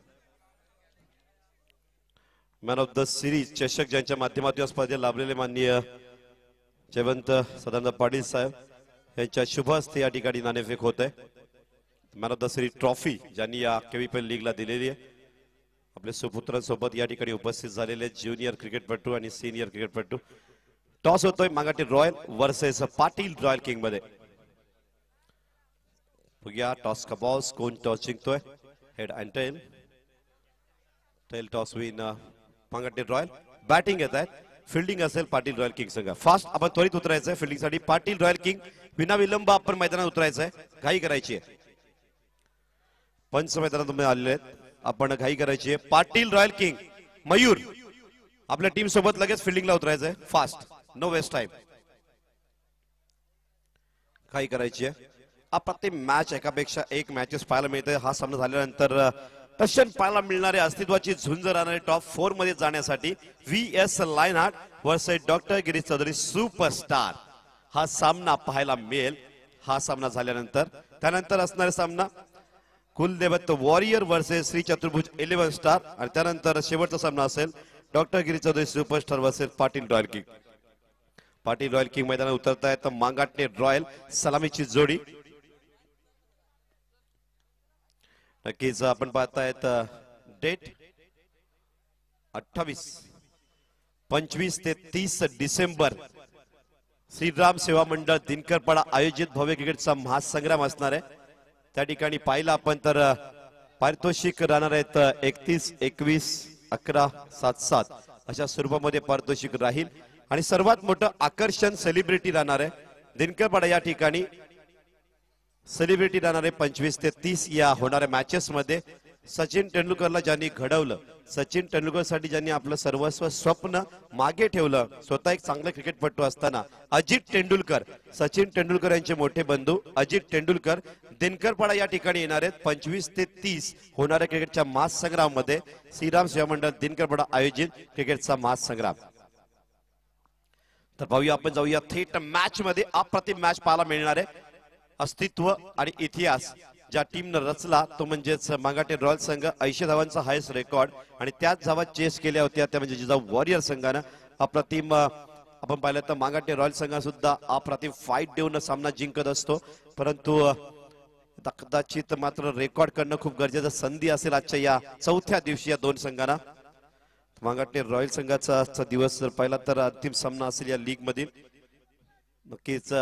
Speaker 1: मॅन ऑफ द सिरीज चषक ज्यांच्या माध्यमातून स्पर्धेत लाभलेले माननीय जयवंत सदानंद पाटील साहेब यांच्या शुभ हस्ते या ठिकाणी नाणेफेक होत आहे. Man of the series trophy ज्यांनी या केव्हीपीएल लीगला दिलेली आहे. आपले सुपुत्रांसोबत या ठिकाणी उपस्थित झालेले ज्युनियर क्रिकेटपटू आणि सिनियर क्रिकेटपटू. टॉस होतोय Mangate royal versus Patil royal king मध्ये. बघूया टॉस का बॉस कोण टॉस जिंकतोय. Head and tail. Tail toss win Mangate royal. Batting येत आहेत. फिल्डिंग असेल पाटील रॉयल किंग संघ. फास्ट आपण त्वरित उतरायचंय फिल्डिंग साठी. पाटील रॉयल किंग विना विलंब आपण मैदानात उतरायचंय. घाई करायची आहे. पंच मैदानात तुम्ही आलेले आहेत. आपण घाई करायची आहे. पाटील रॉयल किंग मयूर आपल्या टीम सोबत लगेच फिल्डिंगला उतरायचंय. Fast no waste time. घाई करायची आहे. अप्रतिम मॅच एकापेक्षा एक मॅचेस पाहायला मिळते. हा सामना झाल्यानंतर टशन पाहायला मिळणारे अस्तित्वाची झुंज राहणारे टॉप 4 मध्ये जाण्यासाठी VS lionheart versus doctor Girish Chaudhary superstar हा सामना पाहायला मिळेल. हा सामना झाल्यानंतर त्यानंतर असणारा सामना कुलदेवत वॉरियर वर्सेस श्री चतुर्भुज 11 स्टार आणि त्यानंतर शेवटचा सामना असेल doctor Girish Chaudhary superstar versus Patil royal king. Patil royal king मैदानात उतरतायत मांगाटे रॉयल सलामीची जोडी. नक्कीच आपण पाहतायत डेट 28, 25 ते 30 डिसेंबर श्रीराम सेवा मंडळ दिनकरपाडा आयोजित भव्य क्रिकेटचा महासंग्राम असणार आहे. त्या ठिकाणी पाहिलं आपण तर पारितोषिक राहणार आहेत 31, 21, 11, 7, 7 अशा स्वरूपामध्ये पारितोषिक राहील आणि सर्वात मोठं आकर्षण सेलिब्रिटी राहणार आहे. दिनकरपाडा या ठिकाणी सेलिब्रिटी राहणारे 25 ते 30 या होणाऱ्या मॅचेस मध्ये सचिन तेंडुलकरला ज्यांनी घडवलं, सचिन तेंडुलकरसाठी ज्यांनी आपलं सर्वस्व स्वप्न मागे ठेवलं, स्वतः एक चांगला क्रिकेटपटू असताना अजित तेंडुलकर, सचिन तेंडुलकर यांचे मोठे बंधू अजित तेंडुलकर दिनकरपाडा या ठिकाणी येणार आहेत 25 ते 30 होणाऱ्या क्रिकेटच्या महासंग्राम मध्ये. श्रीराम सेवा मंडळ दिनकरपाडा आयोजित क्रिकेटचा महासंग्राम. तर पाहूया आपण जाऊया थेट मॅच मध्ये. अप्रतिम मॅच पाहायला मिळणार आहे. अस्तित्व आणि इतिहास ज्या टीमनं रचला तो म्हणजेच मांगाटे रॉयल संघ. 80 धावांचा हायस्ट रेकॉर्ड आणि त्याच धावा चेस केल्या होत्या त्या म्हणजे जिजाऊ वॉरियर संघानं. अप्रतिम आपण पाहिलं तर मांगाटे रॉयल संघ सुद्धा अप्रतिम फाईट देऊन सामना जिंकत असतो. परंतु कदाचित मात्र रेकॉर्ड करणं खूप गरजेचं संधी असेल आजच्या या चौथ्या दिवशी या दोन संघांना. मांगाटे रॉयल संघाचा आजचा दिवस जर पाहिला तर अंतिम सामना असेल या लीग मधील. नक्कीच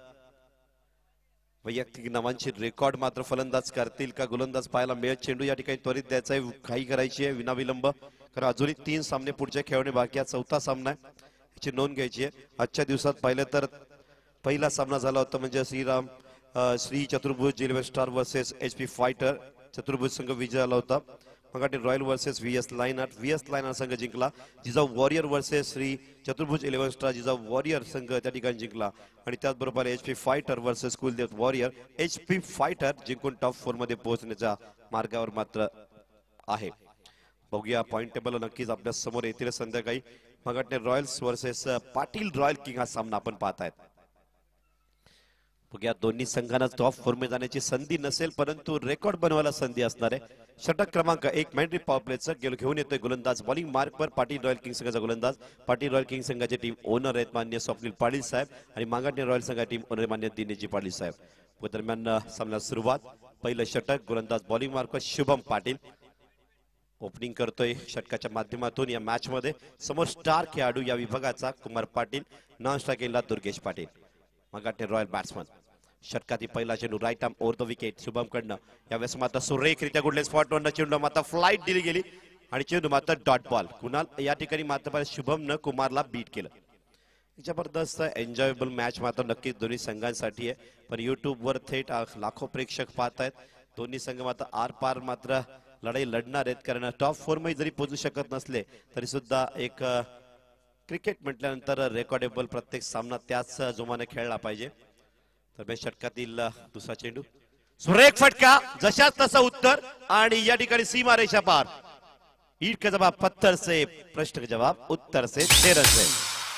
Speaker 1: वैयक्तिक नावांची रेकॉर्ड मात्र फलंदाज करतील का गोलंदाज पाहायला मिळेल. चेंडू या ठिकाणी त्वरित द्यायचा आहे. घाई करायची आहे विनाविलंब कारण अजूनही 3 सामने पुढच्या खेळणे बाकी आहे. चौथा सामना आहे याची नोंद घ्यायची आहे. आजच्या दिवसात पाहिलं तर पहिला सामना झाला होता म्हणजे श्री चतुर्भुज 11 स्टार वर्सेस HP फायटर. चतुर्भुज संघ विजय आला होता. Mangate royal versus VS lionheart. VS lionheart संघ जिंकला. जिजाऊ वॉरियर वर्सेस श्री चतुर्भुज 11 स्टार. जिजाऊ वॉरियर संघ त्या ठिकाणी जिंकला आणि त्याचबरोबर HP fighter versus Kuldev warrior. HP fighter जिंकून टॉप 4 मध्ये पोहोचण्याच्या मार्गावर मात्र आहे. बघूया पॉइंट टेबल नक्कीच आपल्या समोर येतील संध्याकाळी. Mangate royals versus Patil royal king हा सामना आपण पाहतायत. बघूया दोन्ही संघांना टॉप 4 मध्ये जाण्याची संधी नसेल परंतु रेकॉर्ड बनवायला संधी असणार आहे. षटक क्रमांक 1 मॅन्ड्री पॉवर प्लेचं घेऊन येतोय गोलंदाज. बॉलिंग मार्कवर पाटील रॉयल किंग संघाचा गोलंदाज. पाटील रॉयल किंग संघाची टीम ओनर आहेत मान्य स्वप्नील पाटील साहेब आणि मांगाटे रॉयल संघाची टीम ओनर मान्य दिनेशजी पाटील साहेब. दरम्यान सामन्यात सुरुवात. पहिलं षटक गोलंदाज बॉलिंग मार्कवर शुभम पाटील ओपनिंग करतोय षटकाच्या माध्यमातून या मॅच मध्ये. समोर स्टार खेळाडू या विभागाचा कुमार पाटील. नॉन स्ट्रायकिंगला दुर्गेश पाटील. Mangate royal batsman. षटकातील पहिला चेंडू right arm over the wicket Shubham कडनं. यावेळेस मात्र सुरेखरित्या गुडले स्पॉटवरनं चेंडू मात्र फ्लाईट दिली गेली आणि चेंडू मात्र डॉट बॉल. कुणाल या ठिकाणी मात्र शुभमनं कुमारला बीट केलं. जबरदस्त एन्जॉयबल मॅच मात्र नक्कीच दोन्ही संघांसाठी आहे. पण युट्यूबवर थेट लाखो प्रेक्षक पाहत आहेत. दोन्ही संघ मात्र आर पार मात्र लढाई लढणार आहेत, कारण टॉप 4 मध्ये जरी पोहोचू शकत नसले तरी सुद्धा एक क्रिकेट म्हटल्यानंतर रेकॉर्डेबल प्रत्येक सामना त्याच जोमाने खेळला पाहिजे. तर षटकातील दुसरा चेंडू, सुरेख फटका, जशाच तसं उत्तर आणि या ठिकाणी सीमा रेषा पार. ईट का जवाब पत्थर से, प्रश्न का जवाब उत्तर से, 6 रन से.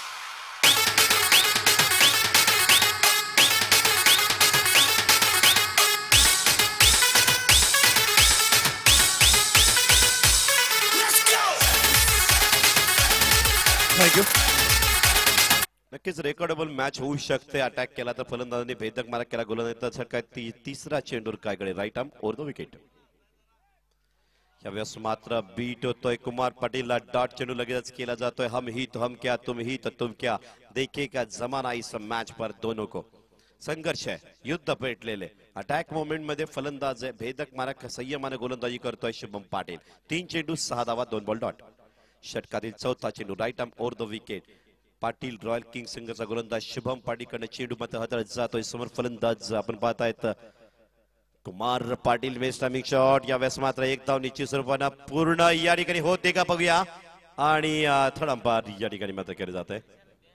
Speaker 1: थँक्यू. नक्कीच रेकॉर्डेबल मॅच होऊ शकते. अटॅक केला तर फलंदाजांनी भेदक मारा केला, गोलंदाजाचा षटकार. तिसरा चेंडूर काय कडे, right arm over the wicket. यावेळेस मात्र बीट होतोय कुमार पाटीलला. डॉट चेंडू लगेच केला जातोय. हम ही तो हम क्या, तुम ही तो तुम क्या, देखेगा जमाना इस मैच पर दोनों को. संघर्ष आहे, युद्ध पेटलेले. अटॅक मोमेंट मध्ये फलंदाज आहे, भेदक मारा संयमाने गोलंदाजी करतोय शुभम पाटील. 3 चेंडू 6 धावा 2 बॉल डॉट. षटकातील चौथा चेंडू right arm over the wicket. Patil royal king संघाचा गोलंदाज शुभम पाटीलकडे चेंडू मात्र हाताळत जातोय. समोर फलंदाज आपण पाहतायत Kumar Patil. Waste timing shot, यावेळेस मात्र एक धाव निश्चित स्वरूपानं पूर्ण या ठिकाणी होते का बघूया. आणि थर्ड अंपायर या ठिकाणी मात्र केले जात आहे.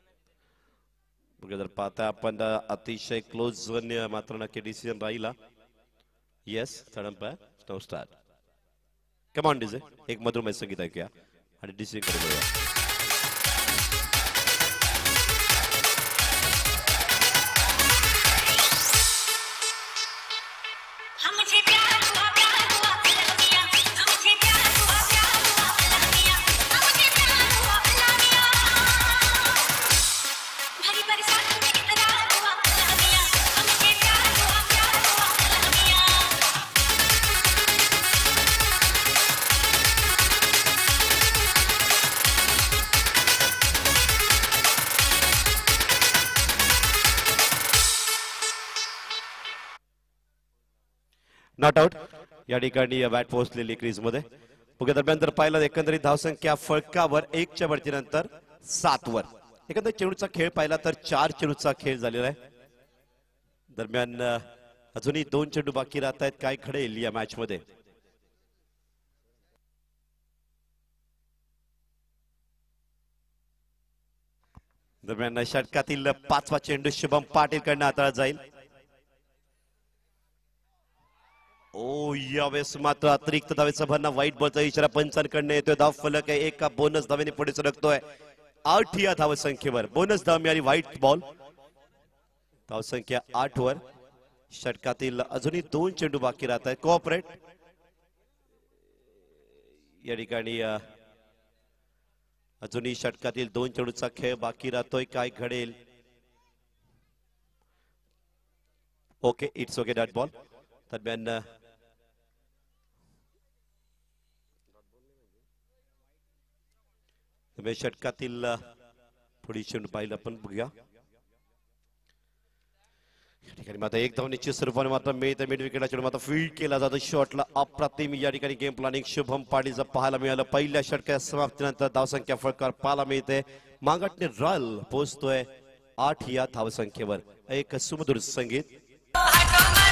Speaker 1: जर पाहता आपण अतिशय क्लोज मात्र नक्की डिसिजन राहिला. Yes, third umpire no start. Come on DJ, एक मधुरमय संगीत ऐकूया आणि डिसिजन करूया. Not out. या ठिकाणी बॅट पोहोचलेली क्रीज मध्ये. बघा दरम्यान जर पाहिलं एकंदरीत धावसंख्या फळकावर 1च्या वरतीनंतर 7 वर. एकंदरीत चेंडूचा खेळ पाहिला तर 4 चेंडूचा खेळ झालेला आहे. दरम्यान अजूनही 2 चेंडू बाकी राहत आहेत. काय घडेल या मॅच मध्ये. दरम्यान षटकातील 5वा चेंडू शुभम पाटील कडनं हाताळला जाईल. ओ, यावेळेस मात्र अतिरिक्त धावेचा भरणा, वाईट बॉलचा इशारा पंचांकडनं येतोय. धाव फलक आहे, एका बोनस धावेने पुढे सरकतोय. 8 या धावसंख्येवर बोनस धाव मिळाली. व्हाईट बॉल, धावसंख्या 8 वर. षटकातील अजूनही 2 चेंडू बाकी राहत आहेत. कोऑपरेट या ठिकाणी अजूनही षटकातील 2 चेंडूचा खेळ बाकी राहतोय. काय घडेल. Okay, it's okay, dot ball. दरम्यान षटकातील पुढील चेंडू पाहिलं आपण बघूया. या ठिकाणी मात्र एक धाव निश्चित स्वरूपाने मात्र मिळते. मिड विकेटला चेंडू मात्र फील्ड केला जातो. शॉटला अप्रतिम या ठिकाणी गेम प्लॅनिंग शुभम पाटीलचं पाहायला मिळालं. पहिल्या षटकाच्या समाप्तीनंतर धावसंख्या फळकार पाहायला मिळते. मांगटने रॉयल पोहोचतोय 8 या धावसंख्येवर. एक सुमधुर संगीत.